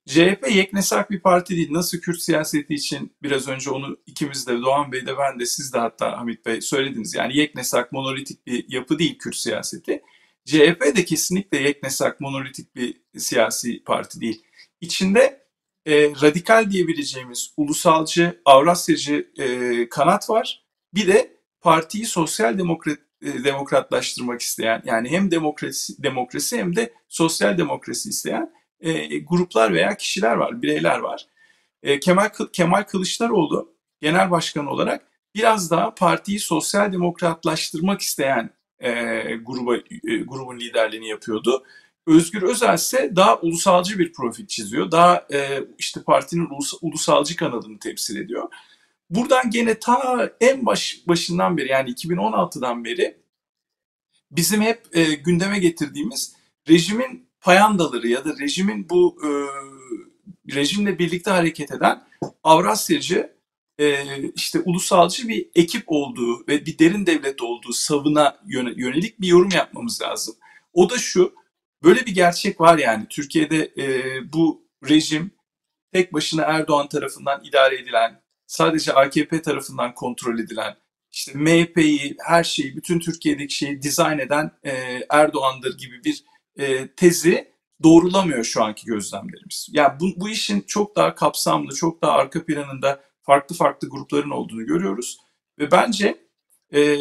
C H P yeknesak bir parti değil. Nasıl Kürt siyaseti için biraz önce onu ikimiz de, Doğan Bey de ben de, siz de hatta Hamit Bey söylediniz. Yani yeknesak monolitik bir yapı değil Kürt siyaseti. C H P de kesinlikle yeknesak monolitik bir siyasi parti değil. İçinde e, radikal diyebileceğimiz ulusalcı, Avrasyacı e, kanat var. Bir de partiyi sosyal demokrat e, demokratlaştırmak isteyen, yani hem demokrasi demokrasi hem de sosyal demokrasi isteyen e, gruplar veya kişiler var, bireyler var. E, Kemal Kemal Kılıçdaroğlu genel başkan olarak biraz daha partiyi sosyal demokratlaştırmak isteyen e, gruba e, grubun liderliğini yapıyordu. Özgür Özel ise daha ulusalcı bir profil çiziyor. Daha e, işte partinin ulus, ulusalcı kanadını temsil ediyor. Buradan gene ta en baş, başından beri, yani iki bin on altıdan beri bizim hep e, gündeme getirdiğimiz rejimin payandaları ya da rejimin bu e, rejimle birlikte hareket eden Avrasyacı, e, işte ulusalcı bir ekip olduğu ve bir derin devlet olduğu savına yönelik bir yorum yapmamız lazım. O da şu: böyle bir gerçek var, yani Türkiye'de e, bu rejim tek başına Erdoğan tarafından idare edilen, sadece A K P tarafından kontrol edilen, işte M H P'yi, her şeyi, bütün Türkiye'deki şeyi dizayn eden e, Erdoğan'dır gibi bir e, tezi doğrulamıyor şu anki gözlemlerimiz. Yani bu, bu işin çok daha kapsamlı, çok daha arka planında farklı farklı grupların olduğunu görüyoruz. Ve bence e,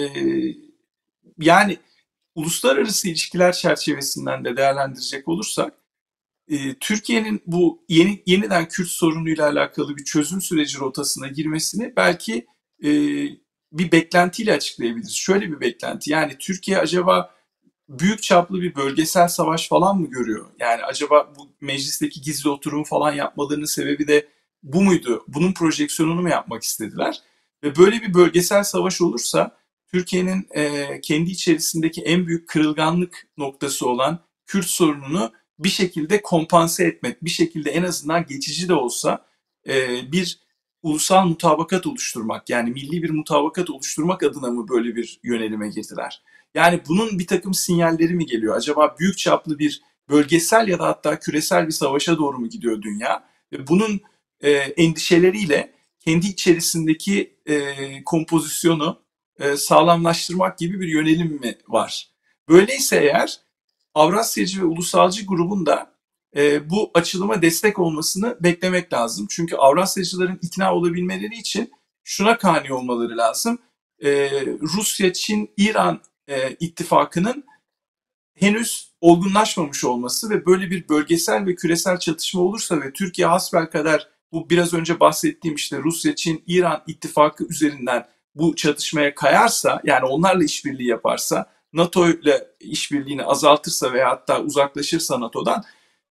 yani uluslararası ilişkiler çerçevesinden de değerlendirecek olursak, e, Türkiye'nin bu yeni yeniden Kürt sorunuyla alakalı bir çözüm süreci rotasına girmesini belki e, bir beklentiyle açıklayabiliriz. Şöyle bir beklenti: yani Türkiye acaba büyük çaplı bir bölgesel savaş falan mı görüyor? Yani acaba bu meclisteki gizli oturumu falan yapmalarının sebebi de bu muydu? Bunun projeksiyonunu mu yapmak istediler? Ve böyle bir bölgesel savaş olursa Türkiye'nin e, kendi içerisindeki en büyük kırılganlık noktası olan Kürt sorununu bir şekilde kompanse etmek, bir şekilde en azından geçici de olsa e, bir ulusal mutabakat oluşturmak, yani milli bir mutabakat oluşturmak adına mı böyle bir yönelime girdiler? Yani bunun bir takım sinyalleri mi geliyor? Acaba büyük çaplı bir bölgesel ya da hatta küresel bir savaşa doğru mu gidiyor dünya? Ve bunun e, endişeleriyle kendi içerisindeki e, kompozisyonu e, sağlamlaştırmak gibi bir yönelim mi var? Böyleyse eğer, Avrasyacı ve Ulusalcı grubun da e, bu açılıma destek olmasını beklemek lazım. Çünkü Avrasyacıların ikna olabilmeleri için şuna kani olmaları lazım: e, Rusya, Çin, İran e, ittifakının henüz olgunlaşmamış olması ve böyle bir bölgesel ve küresel çatışma olursa ve Türkiye hasbelkader bu biraz önce bahsettiğim işte Rusya, Çin, İran ittifakı üzerinden bu çatışmaya kayarsa, yani onlarla işbirliği yaparsa, NATO ile işbirliğini azaltırsa veya hatta uzaklaşırsa NATO'dan,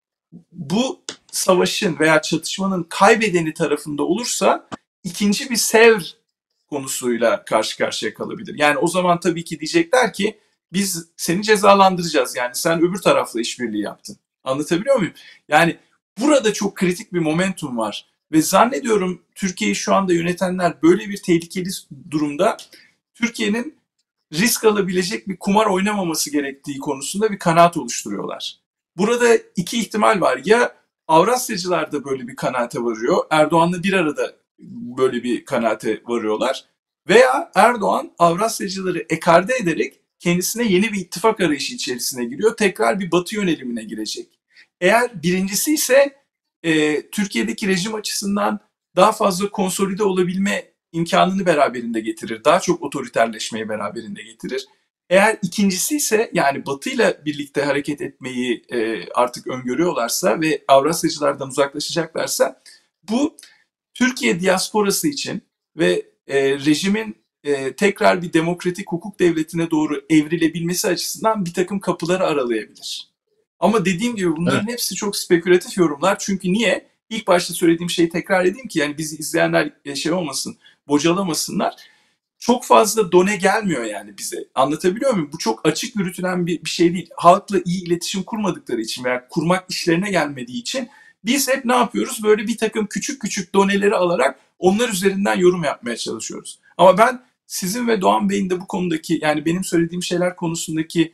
bu savaşın veya çatışmanın kaybedeni tarafında olursa ikinci bir Sevr konusuyla karşı karşıya kalabilir. Yani o zaman tabii ki diyecekler ki biz seni cezalandıracağız, yani sen öbür tarafla işbirliği yaptın. Anlatabiliyor muyum? Yani burada çok kritik bir momentum var ve zannediyorum Türkiye'yi şu anda yönetenler böyle bir tehlikeli durumda Türkiye'nin risk alabilecek bir kumar oynamaması gerektiği konusunda bir kanaat oluşturuyorlar. Burada iki ihtimal var: ya Avrasyacılar da böyle bir kanaate varıyor, Erdoğan'la bir arada böyle bir kanaate varıyorlar, veya Erdoğan Avrasyacıları ekarte ederek kendisine yeni bir ittifak arayışı içerisine giriyor, tekrar bir Batı yönelimine girecek. Eğer birincisi ise e, Türkiye'deki rejim açısından daha fazla konsolide olabilme imkanını beraberinde getirir. Daha çok otoriterleşmeyi beraberinde getirir. Eğer ikincisi ise, yani Batı ile birlikte hareket etmeyi e, artık öngörüyorlarsa ve Avrasyacılardan uzaklaşacaklarsa, bu Türkiye diasporası için ve e, rejimin e, tekrar bir demokratik hukuk devletine doğru evrilebilmesi açısından bir takım kapıları aralayabilir. Ama dediğim gibi bunların evet. hepsi çok spekülatif yorumlar. Çünkü niye? İlk başta söylediğim şeyi tekrar edeyim ki yani bizi izleyenler şey olmasın, bocalamasınlar. Çok fazla done gelmiyor yani bize. Anlatabiliyor muyum? Bu çok açık yürütülen bir, bir şey değil. Halkla iyi iletişim kurmadıkları için veya kurmak işlerine gelmediği için biz hep ne yapıyoruz? Böyle bir takım küçük küçük doneleri alarak onlar üzerinden yorum yapmaya çalışıyoruz. Ama ben sizin ve Doğan Bey'in de bu konudaki, yani benim söylediğim şeyler konusundaki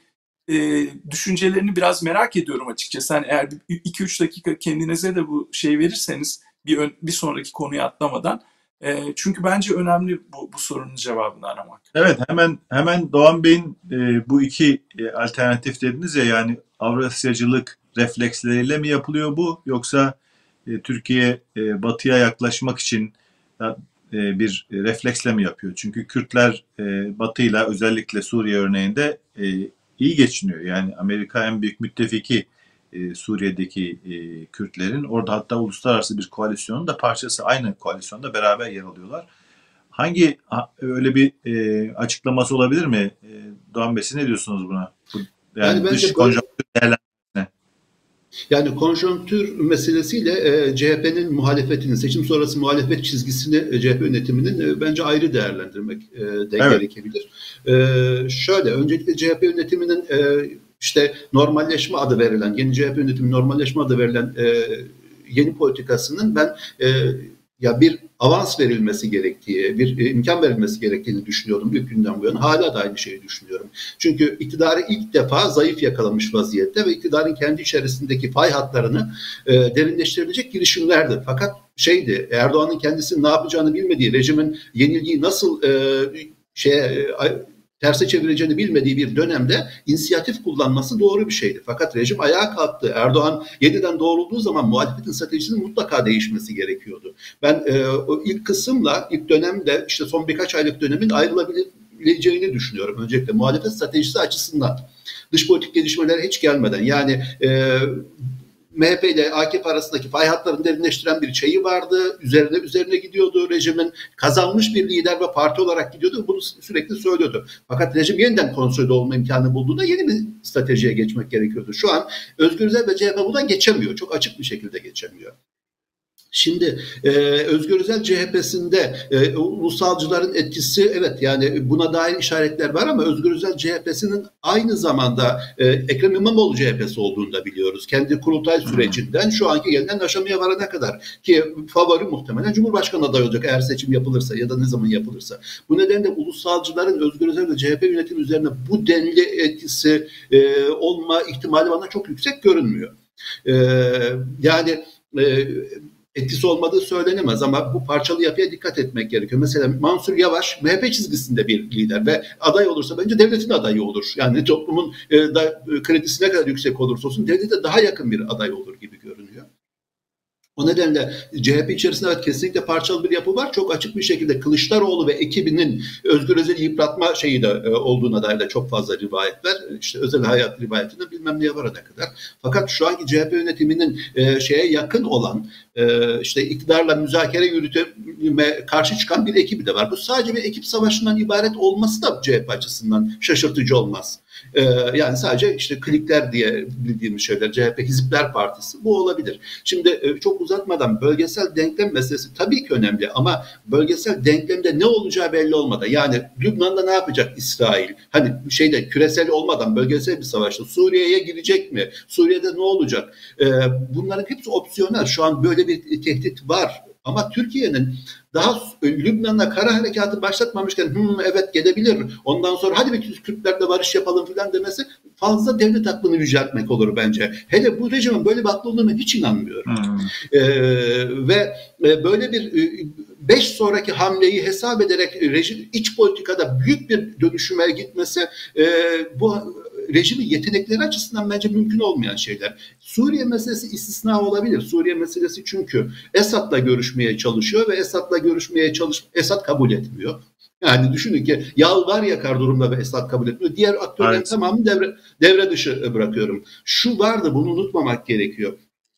e, düşüncelerini biraz merak ediyorum açıkçası. Hani eğer iki üç dakika kendinize de bu şey verirseniz bir, ön, bir sonraki konuya atlamadan. E, çünkü bence önemli bu, bu sorunun cevabını aramak. Evet, hemen hemen Doğan Bey'in e, bu iki e, alternatif dediniz ya, yani Avrasyacılık refleksleriyle mi yapılıyor bu, yoksa e, Türkiye e, batıya yaklaşmak için e, bir refleksle mi yapıyor? Çünkü Kürtler e, batıyla, özellikle Suriye örneğinde e, iyi geçiniyor. Yani Amerika en büyük müttefiki e, Suriye'deki e, Kürtlerin. Orada hatta uluslararası bir koalisyonun da parçası, aynı koalisyonda beraber yer alıyorlar. Hangi öyle bir e, açıklaması olabilir mi? E, Doğan Bey, siz ne diyorsunuz buna? Bu, yani, Yani dış bence böyle, konjonktür değerlendirmesine. yani konjonktür meselesiyle e, C H P'nin muhalefetinin, seçim sonrası muhalefet çizgisini e, C H P yönetiminin e, bence ayrı değerlendirmek e, de Evet. gerekebilir. E, şöyle, öncelikle C H P yönetiminin e, işte normalleşme adı verilen, yeni C H P yönetimi normalleşme adı verilen e, yeni politikasının ben e, ya bir avans verilmesi gerektiği, bir e, imkan verilmesi gerektiğini düşünüyordum ilk günden bu yana. Hala da aynı şeyi düşünüyorum. Çünkü iktidarı ilk defa zayıf yakalamış vaziyette ve iktidarın kendi içerisindeki pay hatlarını e, derinleştirebilecek girişimlerdi. Fakat şeydi, Erdoğan'ın kendisinin ne yapacağını bilmediği, rejimin yenilgiyi nasıl e, şeye e, terse çevireceğini bilmediği bir dönemde inisiyatif kullanması doğru bir şeydi. Fakat rejim ayağa kalktı. Erdoğan yeniden doğrulduğu zaman muhalefetin stratejisinin mutlaka değişmesi gerekiyordu. Ben e, o ilk kısımla, ilk dönemde, işte son birkaç aylık dönemin ayrılabileceğini düşünüyorum. Öncelikle muhalefet stratejisi açısından. Dış politik gelişmeler hiç gelmeden, yani e, M H P ile A K P arasındaki pay hatlarını derinleştiren bir şeyi vardı. Üzerine üzerine gidiyordu rejimin. Kazanmış bir lider ve parti olarak gidiyordu. Bunu sürekli söylüyordu. Fakat rejim yeniden konsolide olma imkanı bulduğunda yeni bir stratejiye geçmek gerekiyordu. Şu an Özgür Özel ve C H P buradan geçemiyor. Çok açık bir şekilde geçemiyor. Şimdi e, Özgür Özel C H P'sinde e, ulusalcıların etkisi, evet, yani buna dair işaretler var ama Özgür Özel C H P'sinin aynı zamanda e, Ekrem İmamoğlu C H P'si olduğunu da biliyoruz. Kendi kurultay sürecinden şu anki gelinen aşamaya varana kadar, ki favori muhtemelen Cumhurbaşkanı adayı olacak eğer seçim yapılırsa ya da ne zaman yapılırsa. Bu nedenle ulusalcıların Özgür Özel ve C H P yönetimi üzerine bu denli etkisi e, olma ihtimali bana çok yüksek görünmüyor. E, yani e, etkisi olmadığı söylenemez ama bu parçalı yapıya dikkat etmek gerekiyor. Mesela Mansur Yavaş M H P çizgisinde bir lider ve aday olursa bence devletin adayı olur. Yani toplumun e, da, kredisi ne kadar yüksek olursa olsun devlete daha yakın bir aday olur gibi görünüyor. O nedenle C H P içerisinde evet kesinlikle parçalı bir yapı var. Çok açık bir şekilde Kılıçdaroğlu ve ekibinin Özgür Özel'i yıpratma şeyi de e, olduğuna dair de çok fazla rivayet var. İşte özel hayat rivayetinde bilmem neye varana kadar. Fakat şu anki C H P yönetiminin e, şeye yakın olan, e, işte iktidarla müzakere yürütme karşı çıkan bir ekibi de var. Bu sadece bir ekip savaşından ibaret olması da C H P açısından şaşırtıcı olmaz. Ee, yani sadece işte klikler diye bildiğimiz şeyler, C H P Hizipler Partisi, bu olabilir. Şimdi e, çok uzatmadan, bölgesel denklem meselesi tabii ki önemli ama bölgesel denklemde ne olacağı belli olmadan, yani Lübnan'da ne yapacak İsrail? Hani şeyde küresel olmadan bölgesel bir savaşta Suriye'ye girecek mi? Suriye'de ne olacak? Ee, bunların hepsi opsiyonel. Şu an böyle bir tehdit var. Ama Türkiye'nin daha Lübnan'la kara harekatı başlatmamışken evet gelebilir, ondan sonra hadi bir Kürtlerle barış yapalım filan demesi fazla devlet aklını yüceltmek olur bence. Hele bu rejimin böyle bir aklı olduğuna hiç inanmıyorum. Hmm. Ee, ve böyle bir beş sonraki hamleyi hesap ederek rejim iç politikada büyük bir dönüşüme gitmesi e, bu rejimin yetenekleri açısından bence mümkün olmayan şeyler. Suriye meselesi istisna olabilir. Suriye meselesi çünkü Esad'la görüşmeye çalışıyor ve Esad'la görüşmeye çalış Esad kabul etmiyor. Yani düşünün ki yalvar yakar durumda ve Esad kabul etmiyor. Diğer aktörlerin evet. tamamını devre, devre dışı bırakıyorum. Şu vardı, bunu unutmamak gerekiyor.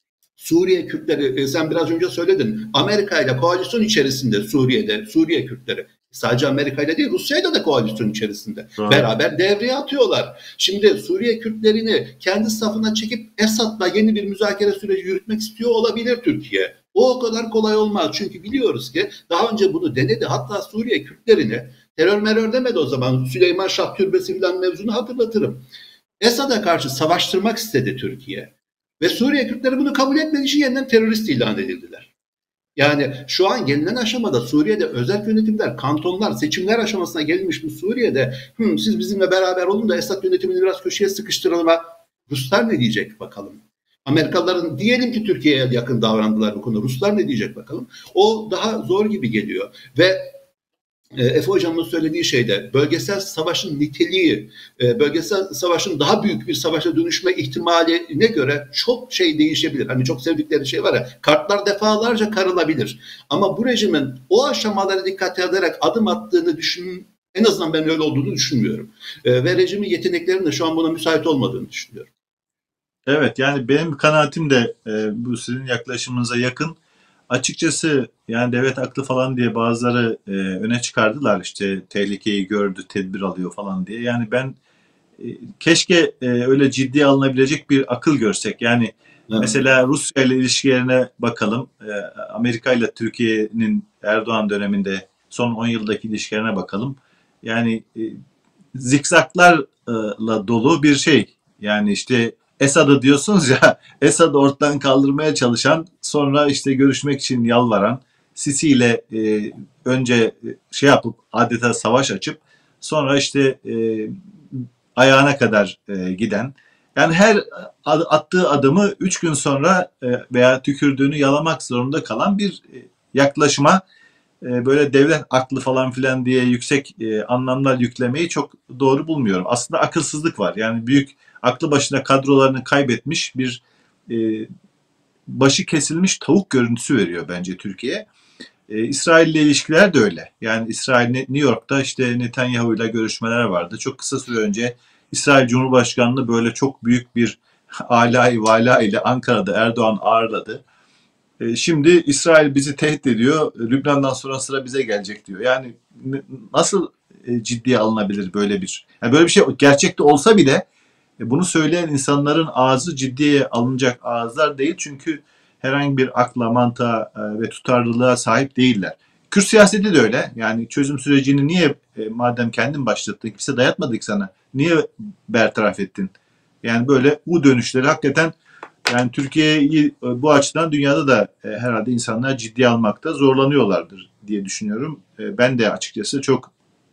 Suriye Kürtleri, sen biraz önce söyledin, Amerika ile koalisyon içerisinde Suriye'de, Suriye Kürtleri. Sadece Amerika ile değil, Rusya'yla da koalisyon içerisinde. Evet. Beraber devreye atıyorlar. Şimdi Suriye Kürtlerini kendi safına çekip Esad'la yeni bir müzakere süreci yürütmek istiyor olabilir Türkiye. O o kadar kolay olmaz. Çünkü biliyoruz ki daha önce bunu denedi. Hatta Suriye Kürtlerini, terör merör demedi o zaman, Süleyman Şah Türbesi filan mevzunu hatırlatırım. Esad'a karşı savaştırmak istedi Türkiye. Ve Suriye Kürtleri bunu kabul etmediği için yeniden terörist ilan edildiler. Yani şu an gelinen aşamada Suriye'de özel yönetimler, kantonlar, seçimler aşamasına gelinmiş bu Suriye'de Hı, siz bizimle beraber olun da Esad yönetimini biraz köşeye sıkıştıralım. Ruslar ne diyecek bakalım? Amerikalıların diyelim ki Türkiye'ye yakın davrandılar bu konuda. Ruslar ne diyecek bakalım? O daha zor gibi geliyor. Ve Efe Hocam'ın söylediği şeyde bölgesel savaşın niteliği, bölgesel savaşın daha büyük bir savaşa dönüşme ihtimaline göre çok şey değişebilir. Hani çok sevdikleri şey var ya, kartlar defalarca karılabilir. Ama bu rejimin o aşamalara dikkat ederek adım attığını düşün, en azından ben öyle olduğunu düşünmüyorum. Ve rejimin yeteneklerinin de şu an buna müsait olmadığını düşünüyorum. Evet, yani benim kanaatim de e, bu sizin yaklaşımınıza yakın. Açıkçası yani devlet aklı falan diye bazıları e, öne çıkardılar, işte tehlikeyi gördü, tedbir alıyor falan diye. Yani ben e, keşke e, öyle ciddiye alınabilecek bir akıl görsek. Yani Evet. mesela Rusya ile ilişkilerine bakalım. E, Amerika ile Türkiye'nin Erdoğan döneminde son on yıldaki ilişkilerine bakalım. Yani e, zikzaklarla dolu bir şey. Yani işte Esad'ı diyorsunuz ya, Esad'ı ortadan kaldırmaya çalışan, sonra işte görüşmek için yalvaran, Sisi ile e, önce şey yapıp adeta savaş açıp sonra işte e, ayağına kadar e, giden, yani her ad- attığı adımı üç gün sonra e, veya tükürdüğünü yalamak zorunda kalan bir e, yaklaşıma e, böyle devlet aklı falan filan diye yüksek e, anlamlar yüklemeyi çok doğru bulmuyorum. Aslında akılsızlık var. Yani büyük aklı başına kadrolarını kaybetmiş bir e, başı kesilmiş tavuk görüntüsü veriyor bence Türkiye. E, İsrail ile ilişkiler de öyle. Yani İsrail New York'ta işte Netanyahu ile görüşmeler vardı. Çok kısa süre önce İsrail Cumhurbaşkanlığı böyle çok büyük bir alay vala ile Ankara'da Erdoğan ağırladı. E, Şimdi İsrail bizi tehdit ediyor. Lübnan'dan sonra sıra bize gelecek diyor. Yani nasıl e, ciddiye alınabilir böyle bir? Yani böyle bir şey gerçekte olsa bile e, bunu söyleyen insanların ağzı ciddiye alınacak ağızlar değil. Çünkü herhangi bir akla, mantığa e, ve tutarlılığa sahip değiller. Kürt siyaseti de öyle. Yani çözüm sürecini niye e, madem kendin başlattın, kimse dayatmadık sana, niye bertaraf ettin? Yani böyle U dönüşleri hakikaten, yani Türkiye'yi bu açıdan dünyada da e, herhalde insanlar ciddiye almakta zorlanıyorlardır diye düşünüyorum. E, ben de açıkçası çok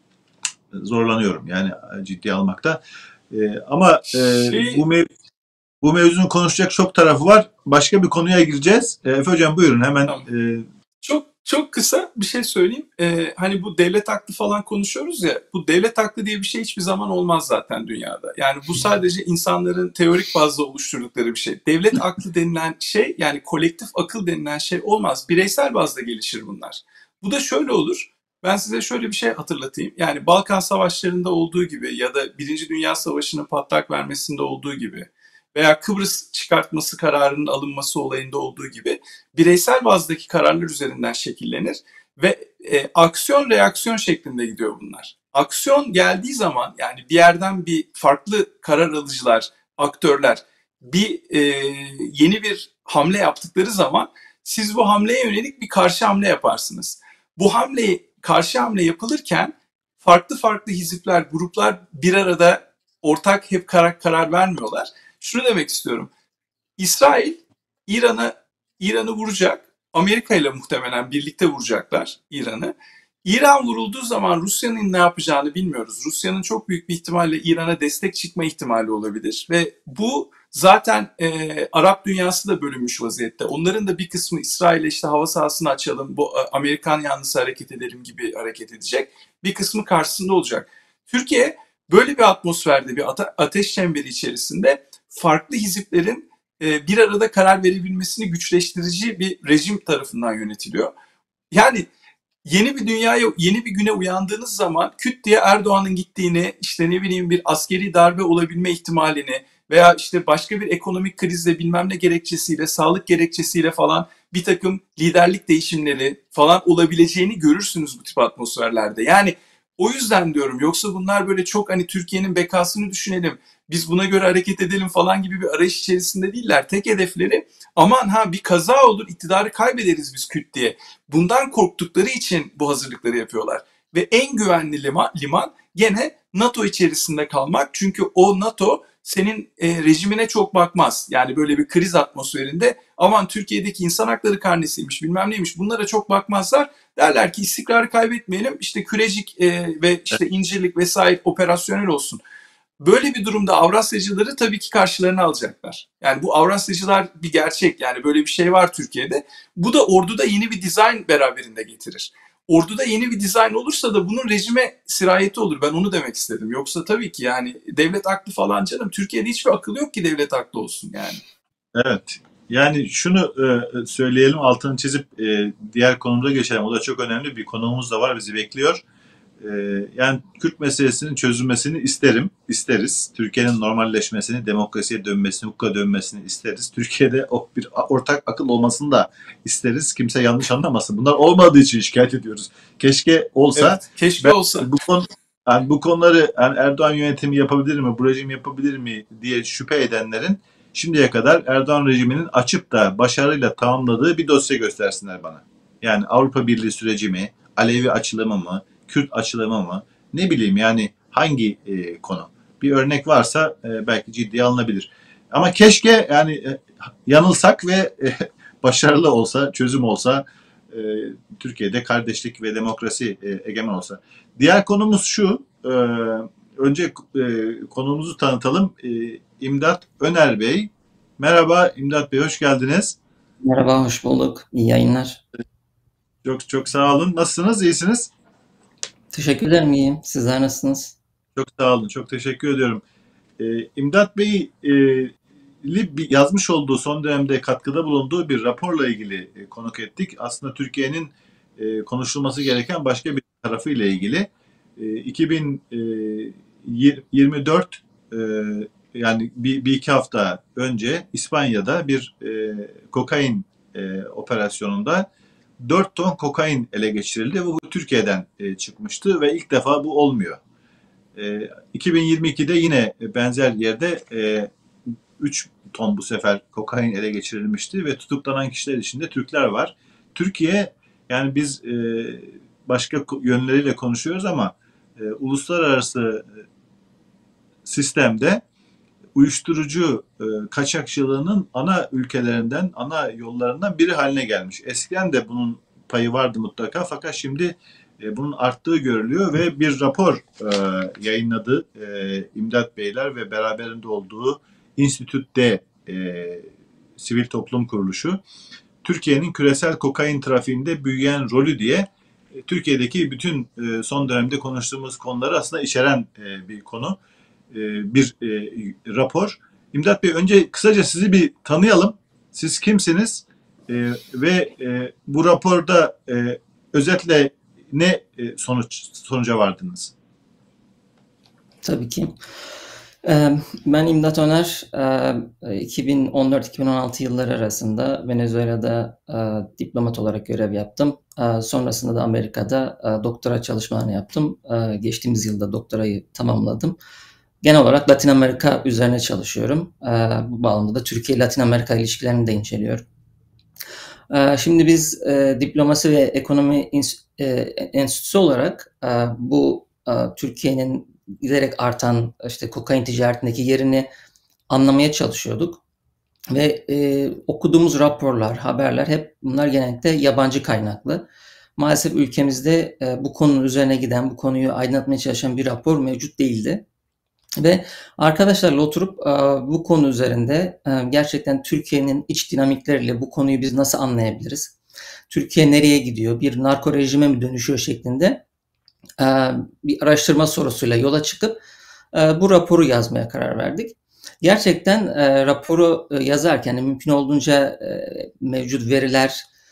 zorlanıyorum yani e, ciddiye almakta. E, ama e, Şey, bu mev- bu mevzunun konuşacak çok tarafı var. Başka bir konuya gireceğiz. E, Efe Hocam buyurun hemen. tamam. E, Çok çok kısa bir şey söyleyeyim. Ee, hani bu devlet aklı falan konuşuyoruz ya. Bu devlet aklı diye bir şey hiçbir zaman olmaz zaten dünyada. Yani bu sadece insanların teorik bazda oluşturdukları bir şey. Devlet aklı denilen şey, yani kolektif akıl denilen şey olmaz. Bireysel bazda gelişir bunlar. Bu da şöyle olur. Ben size şöyle bir şey hatırlatayım. Yani Balkan Savaşları'nda olduğu gibi ya da Birinci Dünya Savaşı'nın patlak vermesinde olduğu gibi veya Kıbrıs çıkartması kararının alınması olayında olduğu gibi bireysel bazdaki kararlar üzerinden şekillenir ve e, aksiyon reaksiyon şeklinde gidiyor bunlar. Aksiyon geldiği zaman, yani bir yerden bir farklı karar alıcılar, aktörler bir e, yeni bir hamle yaptıkları zaman siz bu hamleye yönelik bir karşı hamle yaparsınız. Bu hamleyi karşı hamle yapılırken farklı farklı hizipler, gruplar bir arada ortak hep karar, karar vermiyorlar. Şunu demek istiyorum. İsrail İran'ı İran'ı vuracak. Amerika ile muhtemelen birlikte vuracaklar İran'ı. İran vurulduğu zaman Rusya'nın ne yapacağını bilmiyoruz. Rusya'nın çok büyük bir ihtimalle İran'a destek çıkma ihtimali olabilir. Ve bu zaten e, Arap dünyası da bölünmüş vaziyette. Onların da bir kısmı İsrail'e işte hava sahasını açalım, bu Amerikan yanlısı hareket edelim gibi hareket edecek. Bir kısmı karşısında olacak. Türkiye böyle bir atmosferde, bir ate- ateş çemberi içerisinde farklı hiziplerin e, bir arada karar verebilmesini güçleştirici bir rejim tarafından yönetiliyor. Yani yeni bir dünyaya, yeni bir güne uyandığınız zaman küt diye Erdoğan'ın gittiğini, işte ne bileyim bir askeri darbe olabilme ihtimalini veya işte başka bir ekonomik krizle bilmem ne gerekçesiyle, sağlık gerekçesiyle falan bir takım liderlik değişimleri falan olabileceğini görürsünüz bu tip atmosferlerde. Yani o yüzden diyorum, yoksa bunlar böyle çok hani Türkiye'nin bekasını düşünelim, biz buna göre hareket edelim falan gibi bir arayış içerisinde değiller. Tek hedefleri aman ha bir kaza olur, iktidarı kaybederiz biz küt diye. Bundan korktukları için bu hazırlıkları yapıyorlar. Ve en güvenli liman, liman gene NATO içerisinde kalmak. Çünkü o NATO senin e, rejimine çok bakmaz. Yani böyle bir kriz atmosferinde aman Türkiye'deki insan hakları karnesiymiş bilmem neymiş bunlara çok bakmazlar. Derler ki istikrarı kaybetmeyelim işte Kürecik e, ve işte İncirlik vesaire operasyonel olsun. Böyle bir durumda Avrasyacıları tabii ki karşılarına alacaklar. Yani bu Avrasyacılar bir gerçek. Yani böyle bir şey var Türkiye'de. Bu da orduda yeni bir dizayn beraberinde getirir. Orduda yeni bir dizayn olursa da bunun rejime sirayeti olur. Ben onu demek istedim. Yoksa tabii ki yani devlet aklı falan canım. Türkiye'de hiçbir akıl yok ki devlet aklı olsun yani. Evet. Yani şunu e, söyleyelim, altını çizip e, diğer konumuza geçelim. O da çok önemli bir konuğumuz da var, bizi bekliyor. E, yani Kürt meselesinin çözülmesini isterim, isteriz. Türkiye'nin normalleşmesini, demokrasiye dönmesini, hukuka dönmesini isteriz. Türkiye'de o bir ortak akıl olmasını da isteriz. Kimse yanlış anlamasın. Bunlar olmadığı için şikayet ediyoruz. Keşke olsa. Evet, keşke ben, olsa. Bu konu, yani bu konuları yani Erdoğan yönetimi yapabilir mi, bu rejim yapabilir mi diye şüphe edenlerin şimdiye kadar Erdoğan rejiminin açıp da başarıyla tamamladığı bir dosya göstersinler bana. Yani Avrupa Birliği süreci mi, Alevi açılımı mı, Kürt açılımı mı, ne bileyim yani hangi e, konu? Bir örnek varsa e, belki ciddiye alınabilir. Ama keşke yani e, yanılsak ve e, başarılı olsa, çözüm olsa, e, Türkiye'de kardeşlik ve demokrasi e, egemen olsa. Diğer konumuz şu, e, önce e, konuğumuzu tanıtalım. E, İmdat Öner Bey. Merhaba İmdat Bey, hoş geldiniz. Merhaba, hoş bulduk. İyi yayınlar. Çok çok sağ olun. Nasılsınız? İyisiniz? Teşekkür ederim, iyiyim. Sizler nasılsınız? Çok sağ olun. Çok teşekkür ediyorum. Ee, İmdat Bey e, yazmış olduğu, son dönemde katkıda bulunduğu bir raporla ilgili e, konuk ettik. Aslında Türkiye'nin e, konuşulması gereken başka bir tarafı ile ilgili. E, iki bin yirmi dört e, yani bir, bir iki hafta önce İspanya'da bir e, kokain e, operasyonunda dört ton kokain ele geçirildi ve bu Türkiye'den e, çıkmıştı ve ilk defa bu olmuyor. E, iki bin yirmi ikide yine benzer yerde e, üç ton bu sefer kokain ele geçirilmişti ve tutuklanan kişiler içinde Türkler var. Türkiye, yani biz e, başka yönleriyle konuşuyoruz ama e, uluslararası sistemde uyuşturucu e, kaçakçılığının ana ülkelerinden, ana yollarından biri haline gelmiş. Eskiden de bunun payı vardı mutlaka, fakat şimdi e, bunun arttığı görülüyor ve bir rapor e, yayınladı e, İmdat Beyler ve beraberinde olduğu Institut D e, sivil toplum kuruluşu. Türkiye'nin küresel kokain trafiğinde büyüyen rolü diye e, Türkiye'deki bütün e, son dönemde konuştuğumuz konuları aslında içeren e, bir konu. bir e, rapor. İmdat Bey, önce kısaca sizi bir tanıyalım. Siz kimsiniz? E, ve e, bu raporda e, özetle ne e, sonuç sonuca vardınız? Tabii ki. Ee, Ben İmdat Öner, iki bin on dört iki bin on altı yılları arasında Venezuela'da e, diplomat olarak görev yaptım. E, Sonrasında da Amerika'da e, doktora çalışmalarını yaptım. E, Geçtiğimiz yılda doktorayı tamamladım. Genel olarak Latin Amerika üzerine çalışıyorum. Ee, bu bağlamda da Türkiye-Latin Amerika ilişkilerini de inceliyorum. Ee, şimdi biz e, diplomasi ve ekonomi ins- e, enstitüsü olarak e, bu e, Türkiye'nin giderek artan işte kokain ticaretindeki yerini anlamaya çalışıyorduk. Ve e, okuduğumuz raporlar, haberler hep bunlar genellikle yabancı kaynaklı. Maalesef ülkemizde e, bu konunun üzerine giden, bu konuyu aydınlatmaya çalışan bir rapor mevcut değildi. Ve arkadaşlarla oturup bu konu üzerinde gerçekten Türkiye'nin iç dinamikleriyle bu konuyu biz nasıl anlayabiliriz? Türkiye nereye gidiyor? Bir narko rejime mi dönüşüyor şeklinde bir araştırma sorusuyla yola çıkıp bu raporu yazmaya karar verdik. Gerçekten raporu yazarken mümkün olduğunca mevcut verilere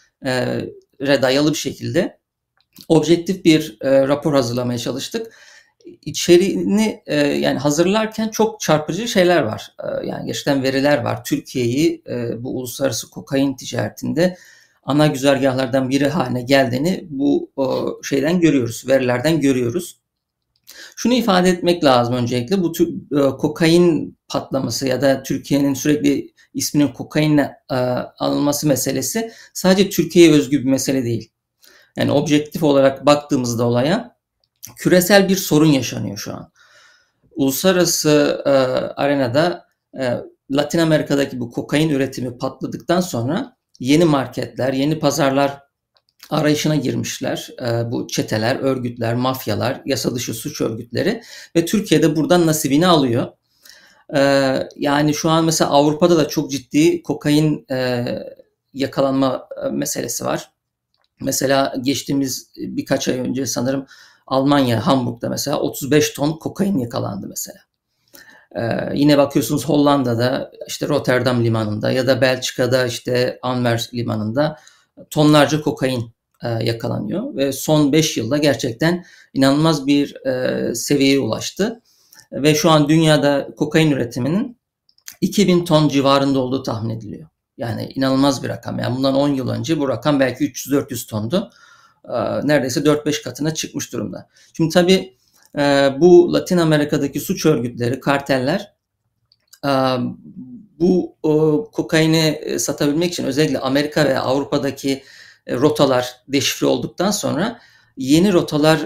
dayalı bir şekilde objektif bir rapor hazırlamaya çalıştık. İçeriğini e, yani hazırlarken çok çarpıcı şeyler var. E, yani gerçekten veriler var. Türkiye'yi e, bu uluslararası kokain ticaretinde ana güzergahlardan biri haline geldiğini bu o, şeyden görüyoruz, verilerden görüyoruz. Şunu ifade etmek lazım öncelikle, bu tür e, kokain patlaması ya da Türkiye'nin sürekli isminin kokainle e, anılması meselesi sadece Türkiye'ye özgü bir mesele değil. Yani objektif olarak baktığımızda olaya küresel bir sorun yaşanıyor şu an. uluslararası e, arenada e, Latin Amerika'daki bu kokain üretimi patladıktan sonra yeni marketler, yeni pazarlar arayışına girmişler. E, bu çeteler, örgütler, mafyalar, yasa dışı suç örgütleri ve Türkiye'de buradan nasibini alıyor. E, yani şu an mesela Avrupa'da da çok ciddi kokain e, yakalanma e, meselesi var. Mesela geçtiğimiz birkaç ay önce sanırım Almanya, Hamburg'da mesela otuz beş ton kokain yakalandı mesela. Ee, yine bakıyorsunuz Hollanda'da işte Rotterdam limanında ya da Belçika'da işte Anvers limanında tonlarca kokain e, yakalanıyor ve son beş yılda gerçekten inanılmaz bir e, seviyeye ulaştı ve şu an dünyada kokain üretiminin iki bin ton civarında olduğu tahmin ediliyor. Yani inanılmaz bir rakam. Yani bundan on yıl önce bu rakam belki üç yüz dört yüz tondu. Neredeyse dört beş katına çıkmış durumda. Şimdi tabii bu Latin Amerika'daki suç örgütleri, karteller bu kokaini satabilmek için özellikle Amerika ve Avrupa'daki rotalar deşifre olduktan sonra yeni rotalar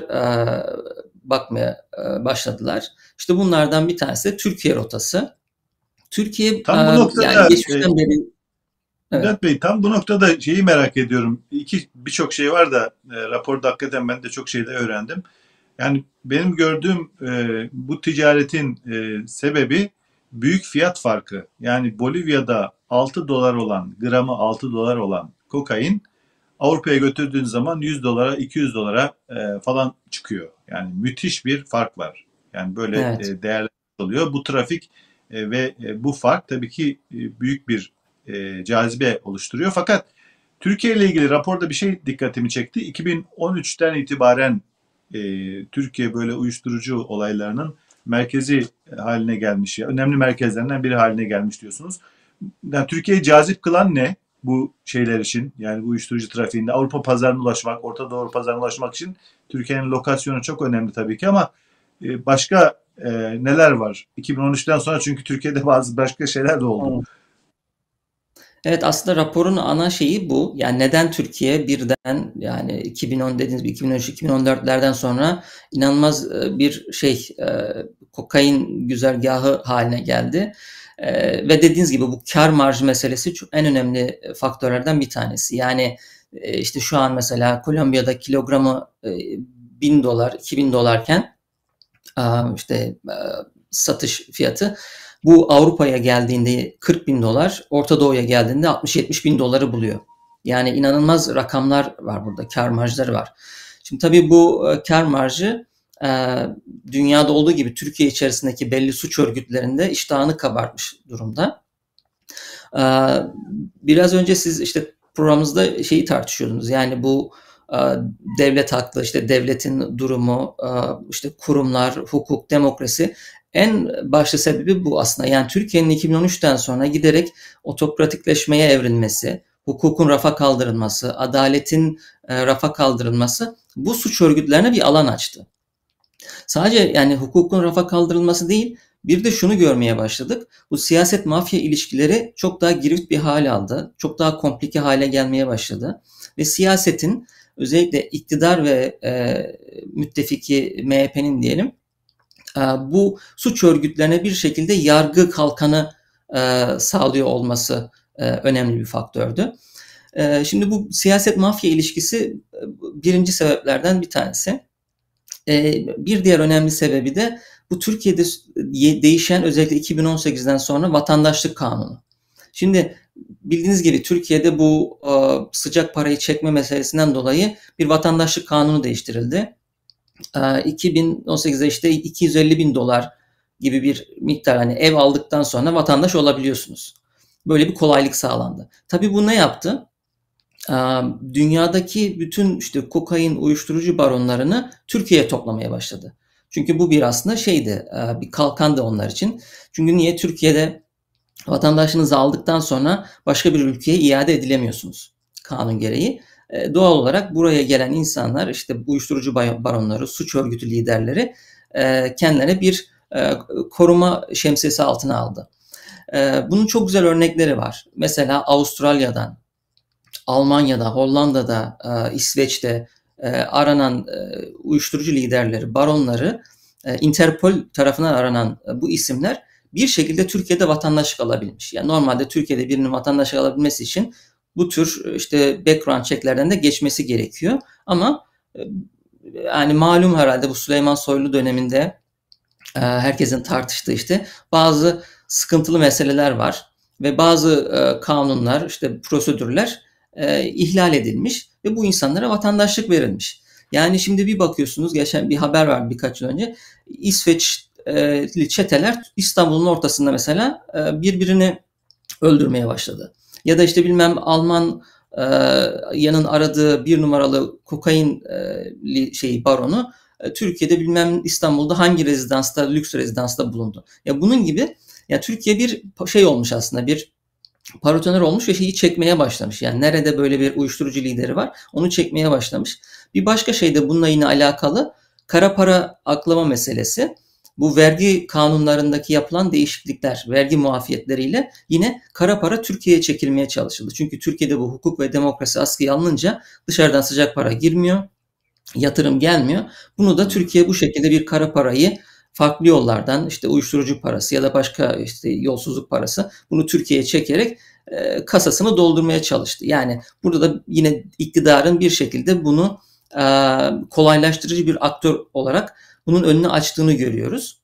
bakmaya başladılar. İşte bunlardan bir tanesi de Türkiye rotası. Türkiye Tam bu noktada yani geçmişten e, beri evet. Vedat Bey, tam bu noktada şeyi merak ediyorum. İki birçok şey var da e, raporda hakikaten ben de çok şeyde öğrendim. Yani benim gördüğüm e, bu ticaretin e, sebebi büyük fiyat farkı. Yani Bolivya'da altı dolar olan, gramı altı dolar olan kokain Avrupa'ya götürdüğün zaman yüz dolara, iki yüz dolara e, falan çıkıyor. Yani müthiş bir fark var. Yani böyle Evet. e, değerler oluyor. Bu trafik e, ve e, bu fark tabii ki e, büyük bir e, cazibe oluşturuyor. Fakat Türkiye ile ilgili raporda bir şey dikkatimi çekti. iki bin on üçten itibaren e, Türkiye böyle uyuşturucu olaylarının merkezi haline gelmiş. Önemli merkezlerinden biri haline gelmiş diyorsunuz. Yani Türkiye'yi cazip kılan ne bu şeyler için? Yani bu uyuşturucu trafiğinde Avrupa pazarına ulaşmak, Orta Doğu pazarına ulaşmak için Türkiye'nin lokasyonu çok önemli tabii ki ama e, başka e, neler var? iki bin on üçten sonra çünkü Türkiye'de bazı başka şeyler de oldu. Evet. Evet, aslında raporun ana şeyi bu. Yani neden Türkiye birden yani iki bin on dediğiniz gibi iki bin on üç iki bin on dörtlerden sonra inanılmaz bir şey kokain güzergahı haline geldi. Ve dediğiniz gibi bu kar marjı meselesi çok en önemli faktörlerden bir tanesi. Yani işte şu an mesela Kolombiya'da kilogramı bin dolar, iki bin dolarken işte satış fiyatı bu Avrupa'ya geldiğinde kırk bin dolar, Orta Doğu'ya geldiğinde altmış yetmiş bin doları buluyor. Yani inanılmaz rakamlar var burada, kar marjları var. Şimdi tabii bu kar marjı dünyada olduğu gibi Türkiye içerisindeki belli suç örgütlerinde iştahını kabartmış durumda. Biraz önce siz işte programımızda şeyi tartışıyordunuz. Yani bu devlet haklı, işte devletin durumu, işte kurumlar, hukuk, demokrasi. En başlı sebebi bu aslında. Yani Türkiye'nin iki bin on üçten sonra giderek otokratikleşmeye evrilmesi, hukukun rafa kaldırılması, adaletin rafa kaldırılması bu suç örgütlerine bir alan açtı. Sadece yani hukukun rafa kaldırılması değil, bir de şunu görmeye başladık. Bu siyaset mafya ilişkileri çok daha girift bir hale aldı. Çok daha komplike hale gelmeye başladı. Ve siyasetin özellikle iktidar ve e, müttefiki M H P'nin diyelim e, bu suç örgütlerine bir şekilde yargı kalkanı e, sağlıyor olması e, önemli bir faktördü. E, şimdi bu siyaset mafya ilişkisi e, birinci sebeplerden bir tanesi. E, bir diğer önemli sebebi de bu Türkiye'de değişen özellikle iki bin on sekizden sonra vatandaşlık kanunu. Şimdi bildiğiniz gibi Türkiye'de bu e, sıcak parayı çekme meselesinden dolayı bir vatandaşlık kanunu değiştirildi. E, iki bin on sekizde işte iki yüz elli bin dolar gibi bir miktar, hani ev aldıktan sonra vatandaş olabiliyorsunuz. Böyle bir kolaylık sağlandı. Tabii bu ne yaptı? E, dünyadaki bütün işte kokain, uyuşturucu baronlarını Türkiye'ye toplamaya başladı. Çünkü bu bir aslında şeydi, e, bir kalkandı onlar için. Çünkü niye? Türkiye'de vatandaşlığınızı aldıktan sonra başka bir ülkeye iade edilemiyorsunuz kanun gereği. E, doğal olarak buraya gelen insanlar, işte uyuşturucu baronları, suç örgütü liderleri e, kendilerine bir e, koruma şemsiyesi altına aldı. E, bunun çok güzel örnekleri var. Mesela Avustralya'dan, Almanya'da, Hollanda'da, e, İsveç'te e, aranan e, uyuşturucu liderleri, baronları e, Interpol tarafından aranan e, bu isimler bir şekilde Türkiye'de vatandaşlık alabilmiş. Yani normalde Türkiye'de birinin vatandaşlık alabilmesi için bu tür işte background checklerden de geçmesi gerekiyor. Ama e, yani malum herhalde bu Süleyman Soylu döneminde e, herkesin tartıştığı işte bazı sıkıntılı meseleler var ve bazı e, kanunlar, işte prosedürler e, ihlal edilmiş ve bu insanlara vatandaşlık verilmiş. Yani şimdi bir bakıyorsunuz, geçen bir haber vardı birkaç yıl önce, İsveçli çeteler İstanbul'un ortasında mesela e, birbirini öldürmeye başladı. Ya da işte bilmem Alman e, yanın aradığı bir numaralı kokain e, şeyi baronu e, Türkiye'de bilmem İstanbul'da hangi rezidansta, lüks rezidansta bulundu. Ya bunun gibi, ya Türkiye bir şey olmuş aslında, bir paratoner olmuş ve şeyi çekmeye başlamış. Yani nerede böyle bir uyuşturucu lideri var, onu çekmeye başlamış. Bir başka şey de bununla yine alakalı, kara para aklama meselesi. Bu vergi kanunlarındaki yapılan değişiklikler, vergi muafiyetleriyle yine kara para Türkiye'ye çekilmeye çalışıldı. Çünkü Türkiye'de bu hukuk ve demokrasi askıya alınınca dışarıdan sıcak para girmiyor, yatırım gelmiyor. Bunu da Türkiye bu şekilde bir kara parayı farklı yollardan, işte uyuşturucu parası ya da başka işte yolsuzluk parası, bunu Türkiye'ye çekerek e, kasasını doldurmaya çalıştı. Yani burada da yine iktidarın bir şekilde bunu e, kolaylaştırıcı bir aktör olarak bunun önünü açtığını görüyoruz.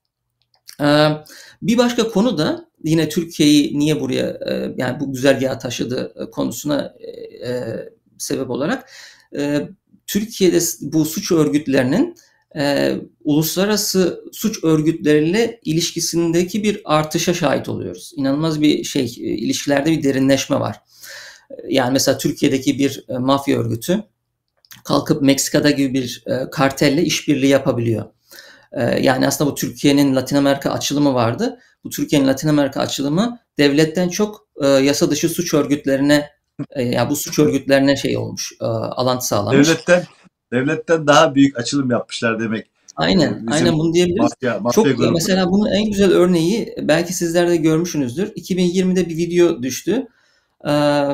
E, bir başka konu da yine Türkiye'yi niye buraya e, yani bu güzergaha taşıdığı konusuna e, sebep olarak e, Türkiye'de bu suç örgütlerinin e, uluslararası suç örgütleriyle ilişkisindeki bir artışa şahit oluyoruz. İnanılmaz bir şey, e, ilişkilerde bir derinleşme var. Yani mesela Türkiye'deki bir e, mafya örgütü kalkıp Meksika'da gibi bir e, kartelle işbirliği yapabiliyor. E, yani aslında bu Türkiye'nin Latin Amerika açılımı vardı. Bu Türkiye'nin Latin Amerika açılımı devletten çok e, yasa dışı suç örgütlerine, e, yani bu suç örgütlerine şey olmuş, e, alantı sağlamış. Devletten devletten daha büyük açılım yapmışlar demek. Aynen, Bizim aynen bunu diyebiliriz. mafya, mafya Çok grubu. mesela bunun en güzel örneği, belki sizler de görmüşsünüzdür. iki bin yirmide bir video düştü. Ee,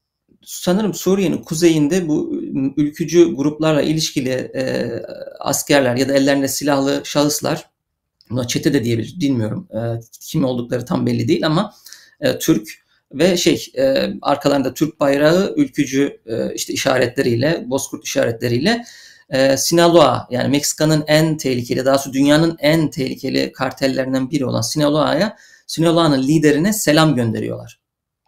sanırım Suriye'nin kuzeyinde bu ülkücü gruplarla ilişkili e, askerler ya da ellerinde silahlı şahıslar, buna çete de diyebiliriz, bilmiyorum. E, kim oldukları tam belli değil ama e, Türk ve şey e, arkalarında Türk bayrağı, ülkücü e, işte işaretleriyle, bozkurt işaretleriyle e, Sinaloa, yani Meksika'nın en tehlikeli, daha doğrusu dünyanın en tehlikeli kartellerinden biri olan Sinaloa'ya, Sinaloa'nın liderine selam gönderiyorlar.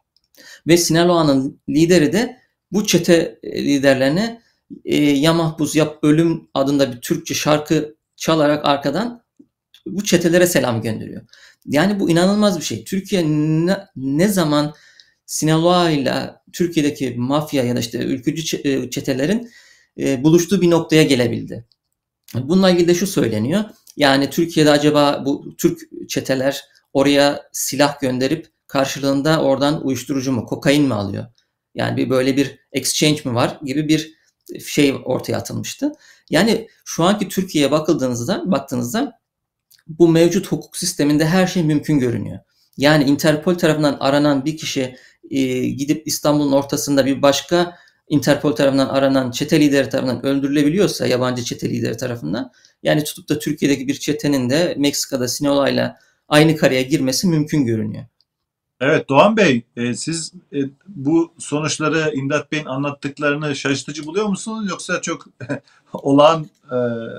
Ve Sinaloa'nın lideri de bu çete liderlerine e, ya mahpus yap ölüm adında bir Türkçe şarkı çalarak arkadan bu çetelere selam gönderiyor. Yani bu inanılmaz bir şey. Türkiye ne, ne zaman Sinaloa ile Türkiye'deki mafya ya da işte ülkücü çetelerin e, buluştuğu bir noktaya gelebildi. Bununla ilgili de şu söyleniyor. Yani Türkiye'de acaba bu Türk çeteler oraya silah gönderip karşılığında oradan uyuşturucu mu, kokain mi alıyor? Yani bir böyle bir exchange mi var gibi bir şey ortaya atılmıştı. Yani şu anki Türkiye'ye bakıldığınızda, baktığınızda bu mevcut hukuk sisteminde her şey mümkün görünüyor. Yani Interpol tarafından aranan bir kişi e, gidip İstanbul'un ortasında bir başka Interpol tarafından aranan çete lideri tarafından öldürülebiliyorsa, yabancı çete lideri tarafından, yani tutup da Türkiye'deki bir çetenin de Meksika'da Sinaloa'yla aynı kareye girmesi mümkün görünüyor. Evet Doğan Bey, e, siz e, bu sonuçları, İmdat Bey'in anlattıklarını şaşırtıcı buluyor musunuz? Yoksa çok olağan e,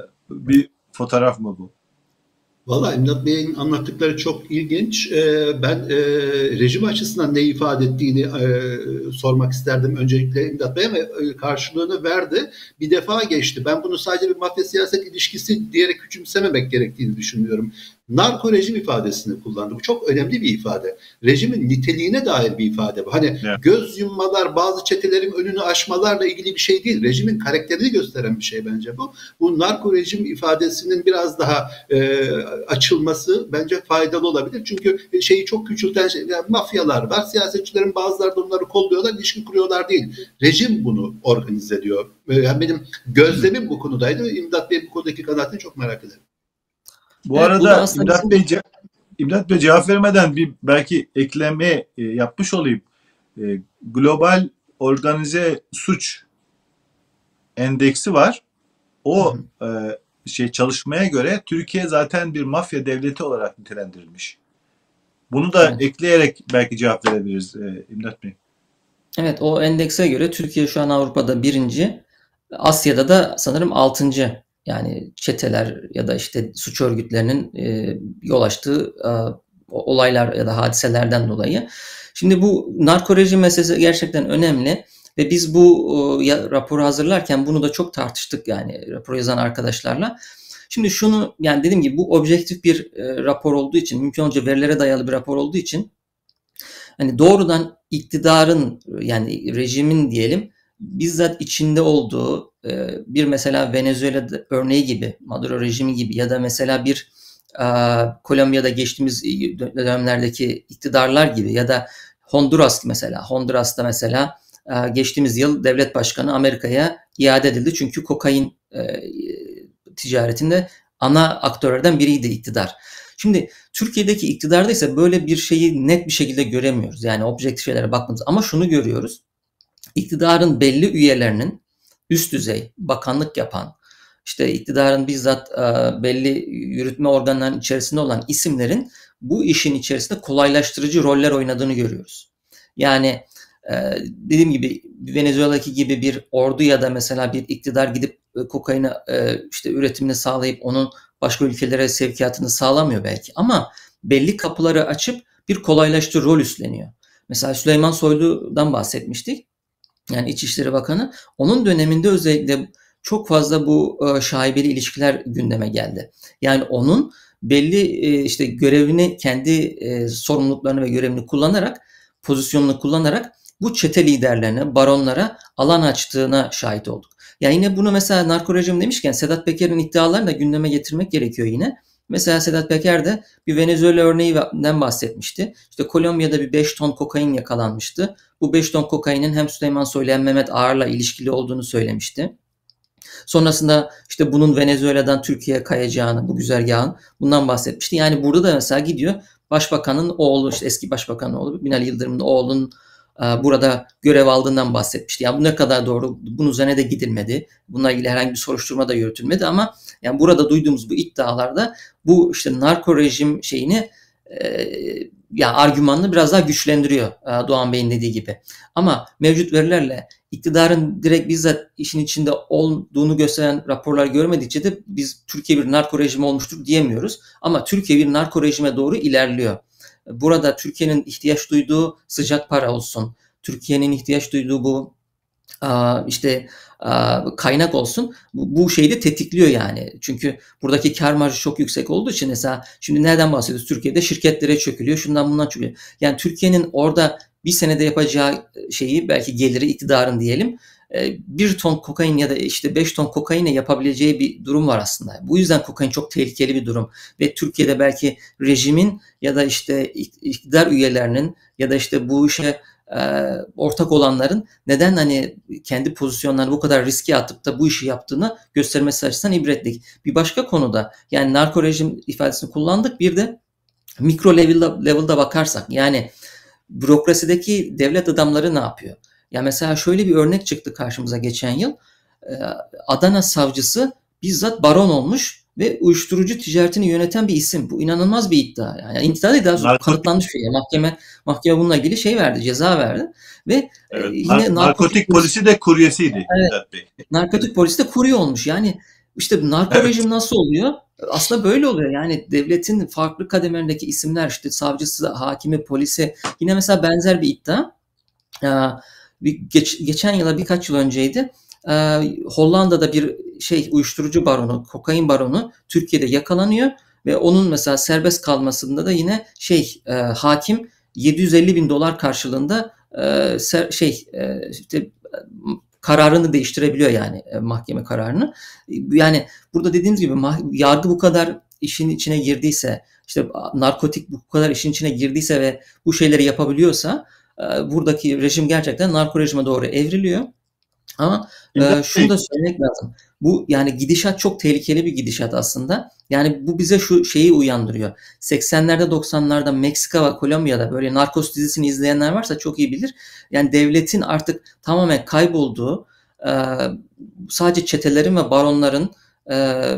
bir fotoğraf mı bu? Valla İmdat Bey'in anlattıkları çok ilginç. Ee, ben e, rejim açısından ne ifade ettiğini e, sormak isterdim öncelikle İmdat Bey'e, ve karşılığını verdi. Bir defa geçti. Ben bunu sadece bir mafya siyaset ilişkisi diyerek küçümsememek gerektiğini düşünüyorum. Narko rejim ifadesini kullandı. Bu çok önemli bir ifade. Rejimin niteliğine dair bir ifade bu. Hani evet, göz yummalar, bazı çetelerin önünü aşmalarla ilgili bir şey değil. Rejimin karakterini gösteren bir şey bence bu. Bu narko rejim ifadesinin biraz daha e, açılması bence faydalı olabilir. Çünkü şeyi çok küçülten şey, yani mafyalar var. Siyasetçilerin bazıları da onları kolluyorlar, ilişki kuruyorlar değil. Rejim bunu organize ediyor. Yani benim gözlemim bu konudaydı. İmdat Bey bu konudaki kanaatini çok merak ederim. Bu evet, arada İmdat Bey, İmdat Bey cevap vermeden bir belki ekleme e, yapmış olayım. E, Global Organize Suç Endeksi var. O e, şey çalışmaya göre Türkiye zaten bir mafya devleti olarak nitelendirilmiş. Bunu da Evet. ekleyerek belki cevap verebiliriz e, İmdat Bey. Evet, o endekse göre Türkiye şu an Avrupa'da birinci, Asya'da da sanırım altıncı. Yani çeteler ya da işte suç örgütlerinin e, yol açtığı e, olaylar ya da hadiselerden dolayı. Şimdi bu narko rejim meselesi gerçekten önemli ve biz bu e, ya, raporu hazırlarken bunu da çok tartıştık, yani raporu yazan arkadaşlarla. Şimdi şunu, yani dediğim gibi bu objektif bir e, rapor olduğu için, mümkün olunca verilere dayalı bir rapor olduğu için hani doğrudan iktidarın, yani rejimin diyelim, bizzat içinde olduğu e, bir mesela Venezuela örneği gibi, Maduro rejimi gibi ya da mesela bir e, Kolombiya'da geçtiğimiz dönemlerdeki iktidarlar gibi ya da Honduras mesela, Honduras'ta mesela e, geçtiğimiz yıl devlet başkanı Amerika'ya iade edildi çünkü kokain e, ticaretinde ana aktörlerden biriydi iktidar. Şimdi Türkiye'deki iktidarda ise böyle bir şeyi net bir şekilde göremiyoruz. Yani objektif şeylere baktığımız ama şunu görüyoruz. İktidarın belli üyelerinin üst düzey bakanlık yapan, işte iktidarın bizzat belli yürütme organlarının içerisinde olan isimlerin bu işin içerisinde kolaylaştırıcı roller oynadığını görüyoruz. Yani dediğim gibi Venezuela'daki gibi bir ordu ya da mesela bir iktidar gidip kokaini işte üretimini sağlayıp onun başka ülkelere sevkiyatını sağlamıyor belki ama belli kapıları açıp bir kolaylaştırıcı rol üstleniyor. Mesela Süleyman Soylu'dan bahsetmiştik. Yani İçişleri Bakanı. Onun döneminde özellikle çok fazla bu şaibeli ilişkiler gündeme geldi. Yani onun belli işte görevini, kendi sorumluluklarını ve görevini kullanarak, pozisyonunu kullanarak bu çete liderlerine, baronlara alan açtığına şahit olduk. Yani yine bunu mesela narko rejim demişken Sedat Peker'in iddialarını da gündeme getirmek gerekiyor yine. Mesela Sedat Peker de bir Venezuela örneğinden bahsetmişti. İşte Kolombiya'da bir beş ton kokain yakalanmıştı. Bu beş ton kokainin hem Süleyman Soylu hem Mehmet Ağar'la ilişkili olduğunu söylemişti. Sonrasında işte bunun Venezuela'dan Türkiye'ye kayacağını, bu güzergahın bundan bahsetmişti. Yani burada da mesela gidiyor Başbakanın oğlu, işte eski Başbakanın oğlu Binali Yıldırım'ın oğlunun burada görev aldığından bahsetmişti. Yani bu ne kadar doğru? Bunun üzerine de gidilmedi. Bununla ilgili herhangi bir soruşturma da yürütülmedi ama yani burada duyduğumuz bu iddialarda bu işte narko rejim şeyini e, yani argümanını biraz daha güçlendiriyor e, Doğan Bey'in dediği gibi. Ama mevcut verilerle iktidarın direkt bizzat işin içinde olduğunu gösteren raporlar görmedikçe de biz Türkiye bir narko rejimi olmuştur diyemiyoruz. Ama Türkiye bir narko rejime doğru ilerliyor. Burada Türkiye'nin ihtiyaç duyduğu sıcak para olsun, Türkiye'nin ihtiyaç duyduğu bu işte kaynak olsun, bu şeyi de tetikliyor yani. Çünkü buradaki kar marjı çok yüksek olduğu için mesela şimdi nereden bahsediyoruz? Türkiye'de şirketlere çökülüyor, şundan bundan çökülüyor. Yani Türkiye'nin orada bir senede yapacağı şeyi, belki geliri iktidarın diyelim, bir ton kokain ya da işte beş ton kokainle yapabileceği bir durum var aslında. Bu yüzden kokain çok tehlikeli bir durum ve Türkiye'de belki rejimin ya da işte iktidar üyelerinin ya da işte bu işe ortak olanların neden hani kendi pozisyonlarını bu kadar riske atıp da bu işi yaptığını göstermesi açısından ibretlik. Bir başka konuda, yani narko rejim ifadesini kullandık, bir de mikro level'da, level'da bakarsak, yani bürokrasideki devlet adamları ne yapıyor? Ya mesela şöyle bir örnek çıktı karşımıza geçen yıl. Adana savcısı bizzat baron olmuş ve uyuşturucu ticaretini yöneten bir isim. Bu inanılmaz bir iddia. Yani iddia değil, daha sonra kanıtlanmış bir şey. Mahkeme mahkeme bununla ilgili şey verdi, ceza verdi ve evet, yine nar- narkotik, narkotik polisi de kuryesiydi. Evet, Bey. Narkotik polisi de kurye olmuş. Yani işte narko evet. rejim nasıl oluyor? Aslında böyle oluyor. Yani devletin farklı kademelerindeki isimler, işte savcısı, hakimi, polisi, yine mesela benzer bir iddia. Bir geç, geçen yıla birkaç yıl önceydi. Ee, Hollanda'da bir şey uyuşturucu baronu, kokain baronu Türkiye'de yakalanıyor ve onun mesela serbest kalmasında da yine şey e, hakim yedi yüz elli bin dolar karşılığında e, ser, şey e, işte kararını değiştirebiliyor, yani e, mahkeme kararını. Yani burada dediğimiz gibi yargı bu kadar işin içine girdiyse, işte narkotik bu kadar işin içine girdiyse ve bu şeyleri yapabiliyorsa buradaki rejim gerçekten narko rejime doğru evriliyor. Ama e, şunu da söylemek lazım. Bu yani gidişat çok tehlikeli bir gidişat aslında. Yani bu bize şu şeyi uyandırıyor. seksenlerde doksanlarda Meksika ve Kolombiya'da böyle Narcos dizisini izleyenler varsa çok iyi bilir. Yani devletin artık tamamen kaybolduğu, e, sadece çetelerin ve baronların e,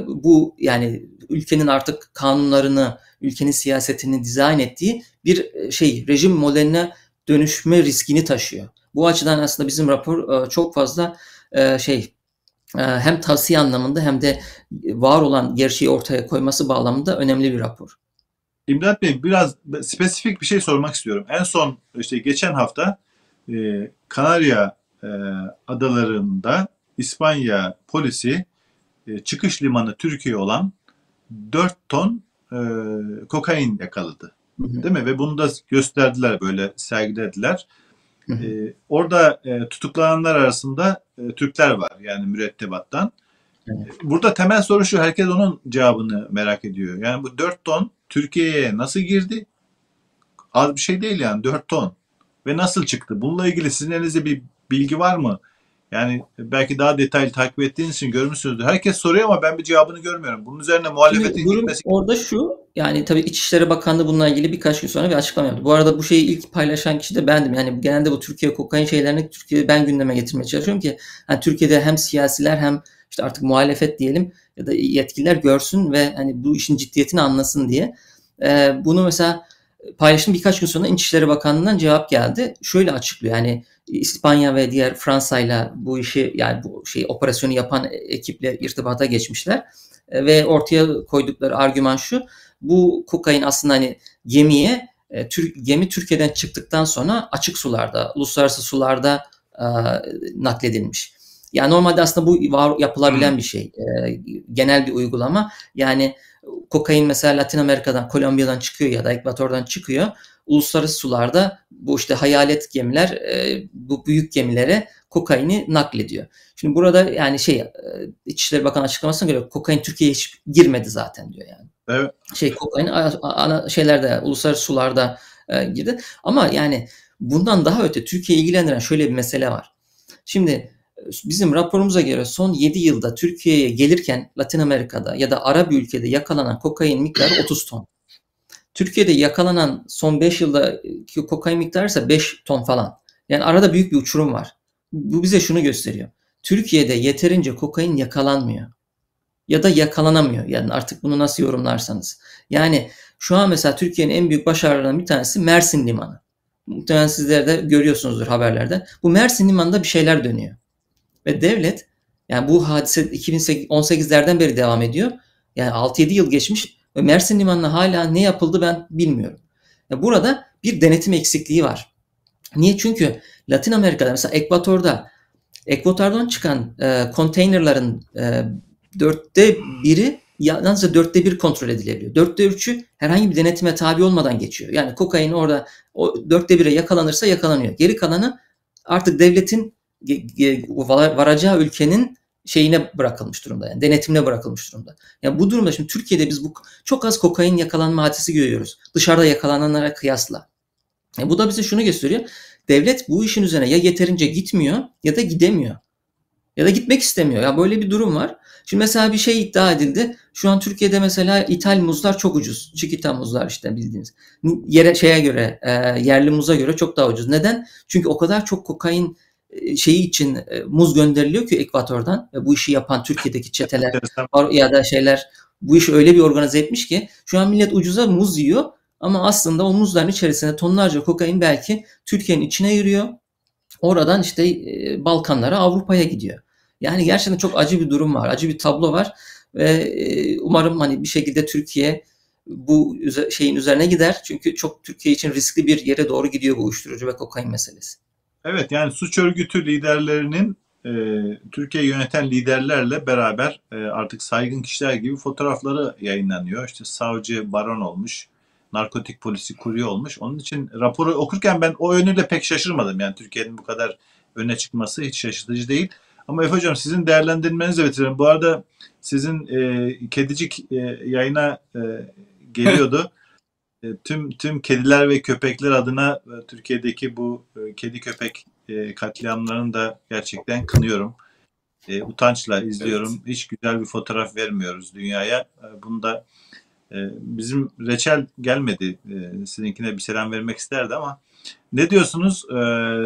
bu yani ülkenin artık kanunlarını, ülkenin siyasetini dizayn ettiği bir e, şey rejim modeline dönüşme riskini taşıyor. Bu açıdan aslında bizim rapor e, çok fazla e, şey e, hem tavsiye anlamında hem de var olan gerçeği ortaya koyması bağlamında önemli bir rapor. İmdat Bey, biraz spesifik bir şey sormak istiyorum. En son işte geçen hafta e, Kanarya e, adalarında İspanya polisi e, çıkış limanı Türkiye olan dört ton e, kokain yakaladı. Hı hı. Değil mi? Ve bunu da gösterdiler, böyle sergilediler. Hı hı. E, orada e, tutuklananlar arasında e, Türkler var, yani mürettebattan. Evet. Burada temel soru şu, herkes onun cevabını merak ediyor. Yani bu dört ton Türkiye'ye nasıl girdi? Az bir şey değil yani, dört ton. Ve nasıl çıktı? Bununla ilgili sizin elinizde bir bilgi var mı? Yani belki daha detaylı takip ettiğiniz için görmüşsünüzdür. Herkes soruyor ama ben bir cevabını görmüyorum. Bunun üzerine Şimdi muhalefetin durum gitmesi... orada şu, yani tabii İçişleri Bakanlığı bununla ilgili birkaç gün sonra bir açıklama yaptı. Bu arada bu şeyi ilk paylaşan kişi de bendim. Yani genelde bu Türkiye kokain şeylerini Türkiye'de ben gündeme getirmeye çalışıyorum ki hani Türkiye'de hem siyasiler hem işte artık muhalefet diyelim ya da yetkililer görsün ve hani bu işin ciddiyetini anlasın diye. Ee, bunu mesela paylaştım, birkaç gün sonra İçişleri Bakanlığı'ndan cevap geldi. Şöyle açıklıyor, yani İspanya ve diğer Fransa'yla bu işi, yani bu şey operasyonu yapan ekiple irtibata geçmişler. Ve ortaya koydukları argüman şu: bu kokain aslında hani gemiye e, Türk, gemi Türkiye'den çıktıktan sonra açık sularda, uluslararası sularda e, nakledilmiş. Yani normalde aslında bu var, yapılabilen Hmm. bir şey. E, genel bir uygulama. Yani kokain mesela Latin Amerika'dan, Kolombiya'dan çıkıyor ya da Ekvator'dan çıkıyor. Uluslararası sularda bu işte hayalet gemiler e, bu büyük gemilere kokaini naklediyor. Şimdi burada yani şey e, İçişleri Bakanı açıklamasına göre kokain Türkiye'ye hiç girmedi zaten diyor yani. Evet. Şey kokain a- ana şeylerde, uluslararası sularda e, girdi. Ama yani bundan daha öte Türkiye'yi ilgilendiren şöyle bir mesele var. Şimdi e, bizim raporumuza göre son yedi yılda Türkiye'ye gelirken Latin Amerika'da ya da Arap ülkede yakalanan kokain miktarı otuz ton. Türkiye'de yakalanan son beş yıldaki kokain miktarı ise beş ton falan. Yani arada büyük bir uçurum var. Bu bize şunu gösteriyor: Türkiye'de yeterince kokain yakalanmıyor. Ya da yakalanamıyor. Yani artık bunu nasıl yorumlarsanız. Yani şu an mesela Türkiye'nin en büyük başarılarından bir tanesi Mersin Limanı. Muhtemelen sizler de görüyorsunuzdur haberlerde. Bu Mersin Limanı'nda bir şeyler dönüyor. Ve devlet, yani bu hadise iki bin on sekizlerden beri devam ediyor. Yani altı yedi yıl geçmiş ve Mersin Limanı'na hala ne yapıldı ben bilmiyorum. Yani burada bir denetim eksikliği var. Niye? Çünkü Latin Amerika'da mesela Ekvator'da Ekvator'dan çıkan e, konteynerların e, dörtte biri yalnızca dörtte bir kontrol edilebiliyor. Dörtte üçü herhangi bir denetime tabi olmadan geçiyor. Yani kokain orada o dörtte bire yakalanırsa yakalanıyor. Geri kalanı artık devletin varacağı ülkenin şeyine bırakılmış durumda. Yani denetimine bırakılmış durumda. Yani bu durumda şimdi Türkiye'de biz bu çok az kokain yakalanma hadisi görüyoruz. Dışarıda yakalananlara kıyasla. Yani bu da bize şunu gösteriyor: devlet bu işin üzerine ya yeterince gitmiyor ya da gidemiyor. Ya da gitmek istemiyor. Ya böyle bir durum var. Şimdi mesela bir şey iddia edildi. Şu an Türkiye'de mesela ithal muzlar çok ucuz. Çikita muzlar işte bildiğiniz. Yere şeye göre, e, yerli muza göre çok daha ucuz. Neden? Çünkü o kadar çok kokain e, şeyi için e, muz gönderiliyor ki Ekvator'dan ve bu işi yapan Türkiye'deki çeteler ya da şeyler bu işi öyle bir organize etmiş ki şu an millet ucuza muz yiyor ama aslında o muzların içerisinde tonlarca kokain belki Türkiye'nin içine giriyor. Oradan işte e, Balkanlara, Avrupa'ya gidiyor. Yani gerçekten çok acı bir durum var, acı bir tablo var ve e, umarım hani bir şekilde Türkiye bu üze- şeyin üzerine gider. Çünkü çok Türkiye için riskli bir yere doğru gidiyor bu uyuşturucu ve kokain meselesi. Evet, yani suç örgütü liderlerinin e, Türkiye'yi yöneten liderlerle beraber e, artık saygın kişiler gibi fotoğrafları yayınlanıyor. İşte savcı baron olmuş, narkotik polisi kurye olmuş. Onun için raporu okurken ben o yönüyle pek şaşırmadım. Yani Türkiye'nin bu kadar öne çıkması hiç şaşırtıcı değil. Ama Efe Hocam, sizin değerlendirmenizle bitirelim. Bu arada sizin e, kedicik e, yayına e, geliyordu. E, tüm tüm kediler ve köpekler adına e, Türkiye'deki bu e, kedi köpek e, katliamlarını da gerçekten kınıyorum. E, utançla izliyorum. Evet. Hiç güzel bir fotoğraf vermiyoruz dünyaya. E, bunu e, bizim Reçel gelmedi. E, sizinkine bir selam vermek isterdi ama Ne diyorsunuz e,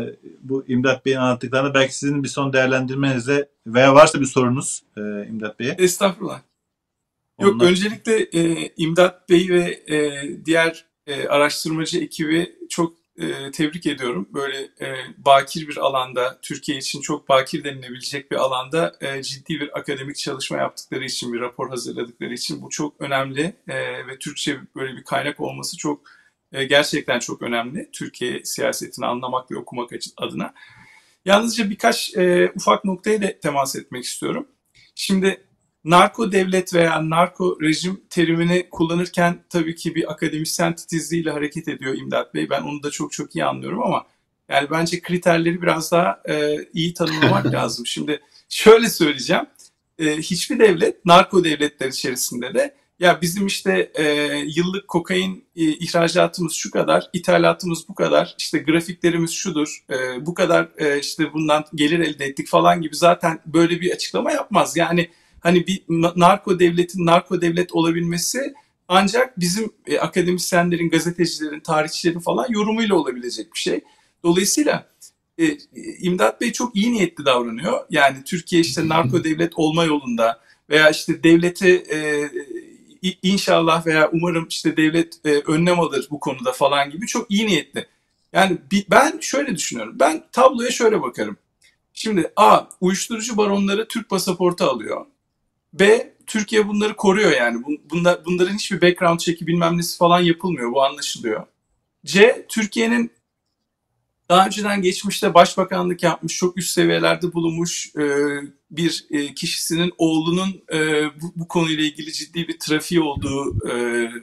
bu İmdat Bey'in anlattıklarına? Belki sizin bir son değerlendirmenizle veya varsa bir sorunuz e, İmdat Bey'e. Estağfurullah. Yok, Onunla... öncelikle e, İmdat Bey ve e, diğer e, araştırmacı ekibi çok e, tebrik ediyorum. Böyle e, bakir bir alanda, Türkiye için çok bakir denilebilecek bir alanda e, ciddi bir akademik çalışma yaptıkları için, bir rapor hazırladıkları için bu çok önemli. E, ve Türkçe böyle bir kaynak olması çok e, gerçekten çok önemli. Türkiye siyasetini anlamak ve okumak adına. Yalnızca birkaç e, ufak noktaya da temas etmek istiyorum. Şimdi narko devlet veya narko rejim terimini kullanırken tabii ki bir akademisyen titizliğiyle hareket ediyor İmdat Bey. Ben onu da çok çok iyi anlıyorum ama yani bence kriterleri biraz daha e, iyi tanımlamak lazım. Şimdi şöyle söyleyeceğim. E, hiçbir devlet, narko devletler içerisinde de ya bizim işte e, yıllık kokain e, ihracatımız şu kadar, ithalatımız bu kadar, işte grafiklerimiz şudur, e, bu kadar e, işte bundan gelir elde ettik falan gibi zaten böyle bir açıklama yapmaz. Yani hani bir narko devletin narko devlet olabilmesi ancak bizim e, akademisyenlerin, gazetecilerin, tarihçilerin falan yorumuyla olabilecek bir şey. Dolayısıyla e, İmdat Bey çok iyi niyetli davranıyor. Yani Türkiye işte narko devlet olma yolunda veya işte devlete e, inşallah veya umarım işte devlet e, önlem alır bu konuda falan gibi çok iyi niyetli. Yani ben şöyle düşünüyorum. Ben tabloya şöyle bakarım. Şimdi A, uyuşturucu baronları Türk pasaportu alıyor. B, Türkiye bunları koruyor yani. Bunlar, bunların hiçbir background check'i bilmem nesi falan yapılmıyor. Bu anlaşılıyor. C, Türkiye'nin daha önceden geçmişte başbakanlık yapmış, çok üst seviyelerde bulunmuş e, bir e, kişisinin oğlunun e, bu, bu konuyla ilgili ciddi bir trafiği olduğu, e,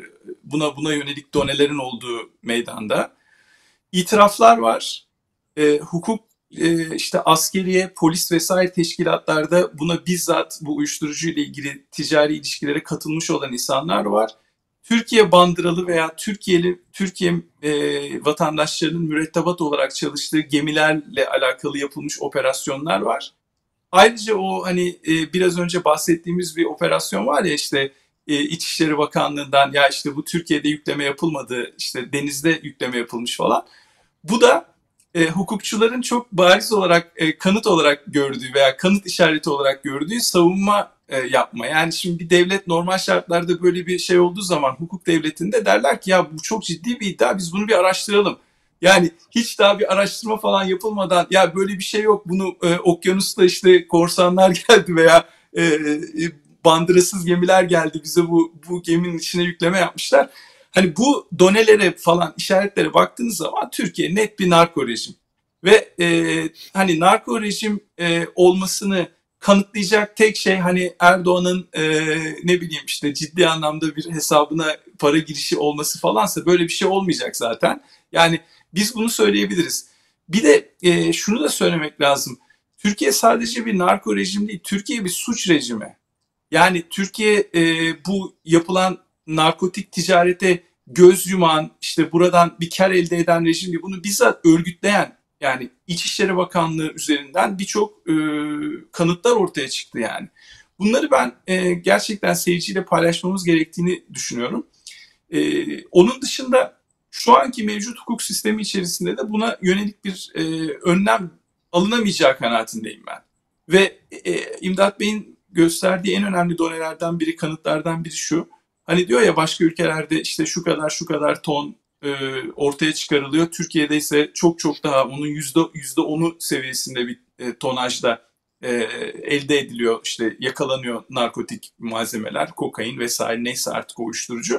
buna buna yönelik donelerin olduğu meydanda. İtiraflar var. E, hukuk, e, işte askeriye, polis vesaire teşkilatlarda buna bizzat bu uyuşturucu ile ilgili ticari ilişkilere katılmış olan insanlar var. Türkiye bandıralı veya Türkiye'li Türkiye e, vatandaşlarının mürettebat olarak çalıştığı gemilerle alakalı yapılmış operasyonlar var. Ayrıca o hani e, biraz önce bahsettiğimiz bir operasyon var ya işte e, İçişleri Bakanlığı'ndan ya işte bu Türkiye'de yükleme yapılmadı, işte denizde yükleme yapılmış falan. Bu da e, hukukçuların çok bariz olarak e, kanıt olarak gördüğü veya kanıt işareti olarak gördüğü savunma e, yapma. Yani şimdi bir devlet normal şartlarda böyle bir şey olduğu zaman hukuk devletinde derler ki ya bu çok ciddi bir iddia, biz bunu bir araştıralım. Yani hiç daha bir araştırma falan yapılmadan ya böyle bir şey yok, bunu e, okyanusta işte korsanlar geldi veya e, e, bandırasız gemiler geldi bize bu bu geminin içine yükleme yapmışlar. Hani bu donelere falan işaretlere baktığınız zaman Türkiye net bir narko rejim. Ve e, hani narko rejim e, olmasını kanıtlayacak tek şey hani Erdoğan'ın e, ne bileyim işte ciddi anlamda bir hesabına para girişi olması falansa böyle bir şey olmayacak zaten. Yani biz bunu söyleyebiliriz. Bir de e, şunu da söylemek lazım. Türkiye sadece bir narko rejim değil, Türkiye bir suç rejimi. Yani Türkiye e, bu yapılan narkotik ticarete göz yuman, işte buradan bir kar elde eden rejim değil, bunu bizzat örgütleyen, yani İçişleri Bakanlığı üzerinden birçok e, kanıtlar ortaya çıktı yani. Bunları ben e, gerçekten seyirciyle paylaşmamız gerektiğini düşünüyorum. E, onun dışında şu anki mevcut hukuk sistemi içerisinde de buna yönelik bir e, önlem alınamayacağı kanaatindeyim ben. Ve e, İmdat Bey'in gösterdiği en önemli donelerden biri, kanıtlardan biri şu. Hani diyor ya başka ülkelerde işte şu kadar şu kadar ton e, ortaya çıkarılıyor. Türkiye'de ise çok çok daha onun yüzde yüzde onu seviyesinde bir e, tonajda e, elde ediliyor. İşte yakalanıyor narkotik malzemeler, kokain vesaire neyse artık o uyuşturucu.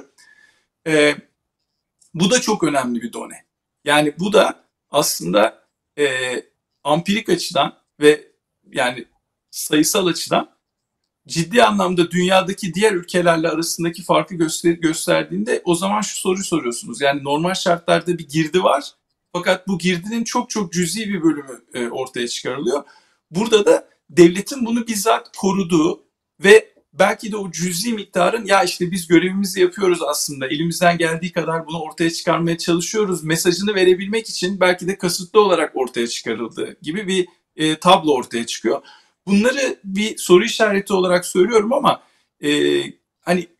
E, bu da çok önemli bir done. Yani bu da aslında e, ampirik açıdan ve yani sayısal açıdan ciddi anlamda dünyadaki diğer ülkelerle arasındaki farkı göster gösterdiğinde o zaman şu soruyu soruyorsunuz. Yani normal şartlarda bir girdi var fakat bu girdinin çok çok cüzi bir bölümü e, ortaya çıkarılıyor. Burada da devletin bunu bizzat koruduğu ve belki de o cüzi miktarın ya işte biz görevimizi yapıyoruz aslında, elimizden geldiği kadar bunu ortaya çıkarmaya çalışıyoruz mesajını verebilmek için belki de kasıtlı olarak ortaya çıkarıldığı gibi bir e, tablo ortaya çıkıyor. Bunları bir soru işareti olarak söylüyorum ama e, hani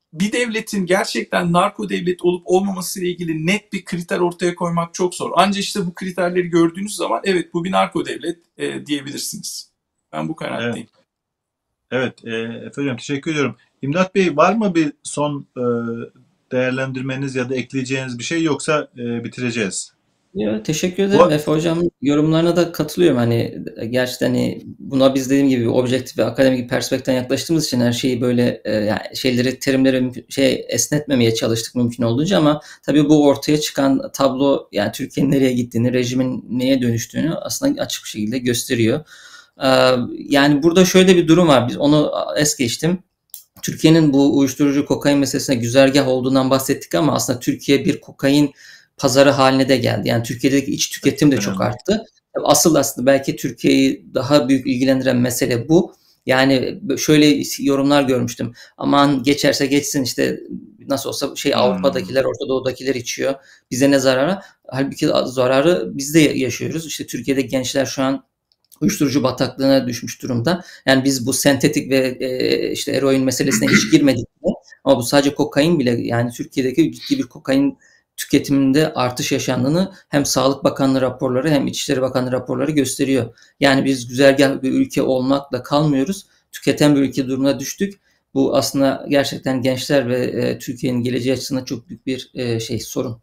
bir devletin gerçekten narko devlet olup olmaması ile ilgili net bir kriter ortaya koymak çok zor. Ancak işte bu kriterleri gördüğünüz zaman evet bu bir narko devlet e, diyebilirsiniz. Ben bu kanaatteyim. Evet, evet e, Efe Hocam teşekkür ediyorum. İmdat Bey var mı bir son e, değerlendirmeniz ya da ekleyeceğiniz bir şey yoksa e, bitireceğiz? Ya, teşekkür ederim Bu, Efe Hocam. Yorumlarına da katılıyorum. Hani gerçekten hani buna biz dediğim gibi objektif ve akademik bir perspektiften yaklaştığımız için her şeyi böyle e, yani şeyleri, terimleri şey esnetmemeye çalıştık mümkün olduğunca ama tabii bu ortaya çıkan tablo yani Türkiye'nin nereye gittiğini, rejimin neye dönüştüğünü aslında açık bir şekilde gösteriyor. Ee, yani burada şöyle bir durum var. Biz onu es geçtim. Türkiye'nin bu uyuşturucu kokain meselesine güzergah olduğundan bahsettik ama aslında Türkiye bir kokain pazarı haline de geldi. Yani Türkiye'deki iç tüketim de çok arttı. Asıl aslında belki Türkiye'yi daha büyük ilgilendiren mesele bu. Yani şöyle yorumlar görmüştüm. Aman geçerse geçsin işte nasıl olsa şey Avrupa'dakiler, Orta Doğu'dakiler içiyor. Bize ne zararı? Halbuki zararı biz de yaşıyoruz. İşte Türkiye'de gençler şu an uyuşturucu bataklığına düşmüş durumda. Yani biz bu sentetik ve e, işte eroin meselesine hiç girmedik bile. Ama bu sadece kokain bile yani Türkiye'deki ciddi bir kokain tüketiminde artış yaşandığını hem Sağlık Bakanlığı raporları hem İçişleri Bakanlığı raporları gösteriyor. Yani biz güzergah bir ülke olmakla kalmıyoruz. Tüketen bir ülke durumuna düştük. Bu aslında gerçekten gençler ve e, Türkiye'nin geleceği açısından çok büyük bir e, şey sorun.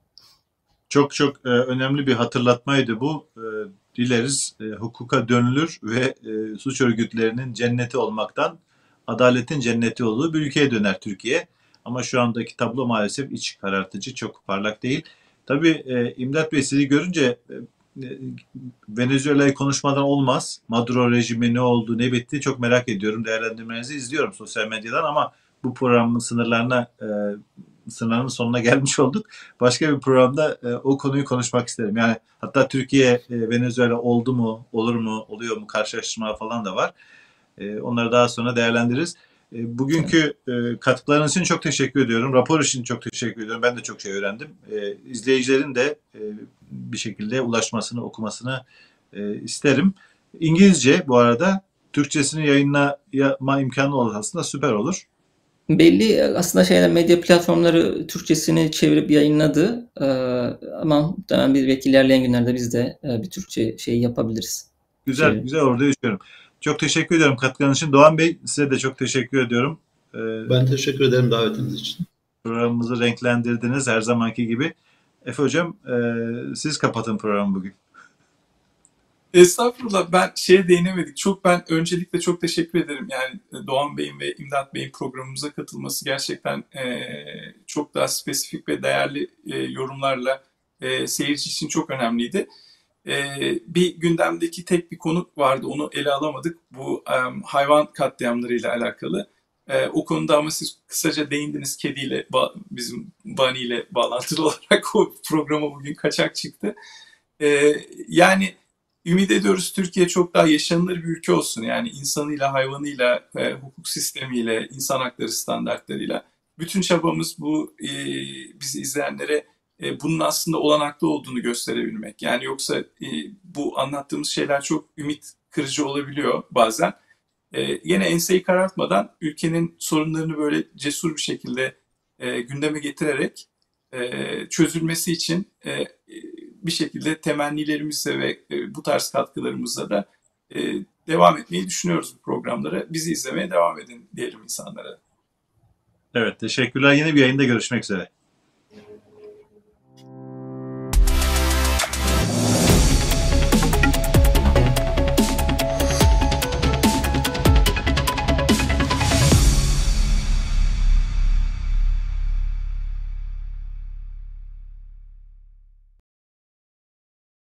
Çok çok e, önemli bir hatırlatmaydı bu. E, dileriz e, hukuka dönülür ve e, suç örgütlerinin cenneti olmaktan adaletin cenneti olduğu bir ülkeye döner Türkiye. Ama şu andaki tablo maalesef iç karartıcı, çok parlak değil. Tabii e, İmdat Bey sizi görünce e, Venezuela'yı konuşmadan olmaz. Maduro rejimi ne oldu, ne bitti çok merak ediyorum. Değerlendirmenizi izliyorum sosyal medyadan ama bu programın sınırlarına e, sınırının sonuna gelmiş olduk. Başka bir programda e, o konuyu konuşmak isterim. Yani hatta Türkiye, e, Venezuela oldu mu, olur mu, oluyor mu karşılaştırma falan da var. E, onları daha sonra değerlendiririz. E, bugünkü e, katkılarınız için çok teşekkür ediyorum. Rapor için çok teşekkür ediyorum. Ben de çok şey öğrendim. E, izleyicilerin de e, bir şekilde ulaşmasını, okumasını e, isterim. İngilizce bu arada. Türkçesini yayınlama imkanı olursa aslında süper olur. Belli aslında şeyler medya platformları Türkçesini çevirip yayınladı ee, ama muhtemelen bir belki ilerleyen günlerde biz de e, bir Türkçe şey yapabiliriz. Güzel, Çevir. güzel orada yaşıyorum. Çok teşekkür ediyorum katkılarınız için. Doğan Bey size de çok teşekkür ediyorum. Ee, ben teşekkür ederim davetiniz için. Programımızı renklendirdiniz her zamanki gibi. Efe Hocam e, siz kapatın programı bugün. Estağfurullah ben şeye değinemedik. Çok ben öncelikle çok teşekkür ederim. Yani Doğan Bey'in ve İmdat Bey'in programımıza katılması gerçekten e, çok daha spesifik ve değerli e, yorumlarla e, seyirci için çok önemliydi. E, bir gündemdeki tek bir konu vardı. Onu ele alamadık. Bu e, hayvan katliamlarıyla alakalı. E, o konuda ama siz kısaca değindiniz kediyle, bizim Bunny ile bağlantılı olarak o programa bugün kaçak çıktı. E, yani ümit ediyoruz Türkiye çok daha yaşanılır bir ülke olsun. Yani insanıyla, hayvanıyla, e, hukuk sistemiyle, insan hakları standartlarıyla. Bütün çabamız bu e, bizi izleyenlere e, bunun aslında olanaklı olduğunu gösterebilmek. Yani yoksa e, bu anlattığımız şeyler çok ümit kırıcı olabiliyor bazen. E, yine enseyi karartmadan ülkenin sorunlarını böyle cesur bir şekilde e, gündeme getirerek e, çözülmesi için e, bir şekilde temennilerimizle ve e, bu tarz katkılarımızla da e, devam etmeyi düşünüyoruz bu programlara. Bizi izlemeye devam edin diyelim insanlara. Evet, teşekkürler. Yeni bir yayında görüşmek üzere.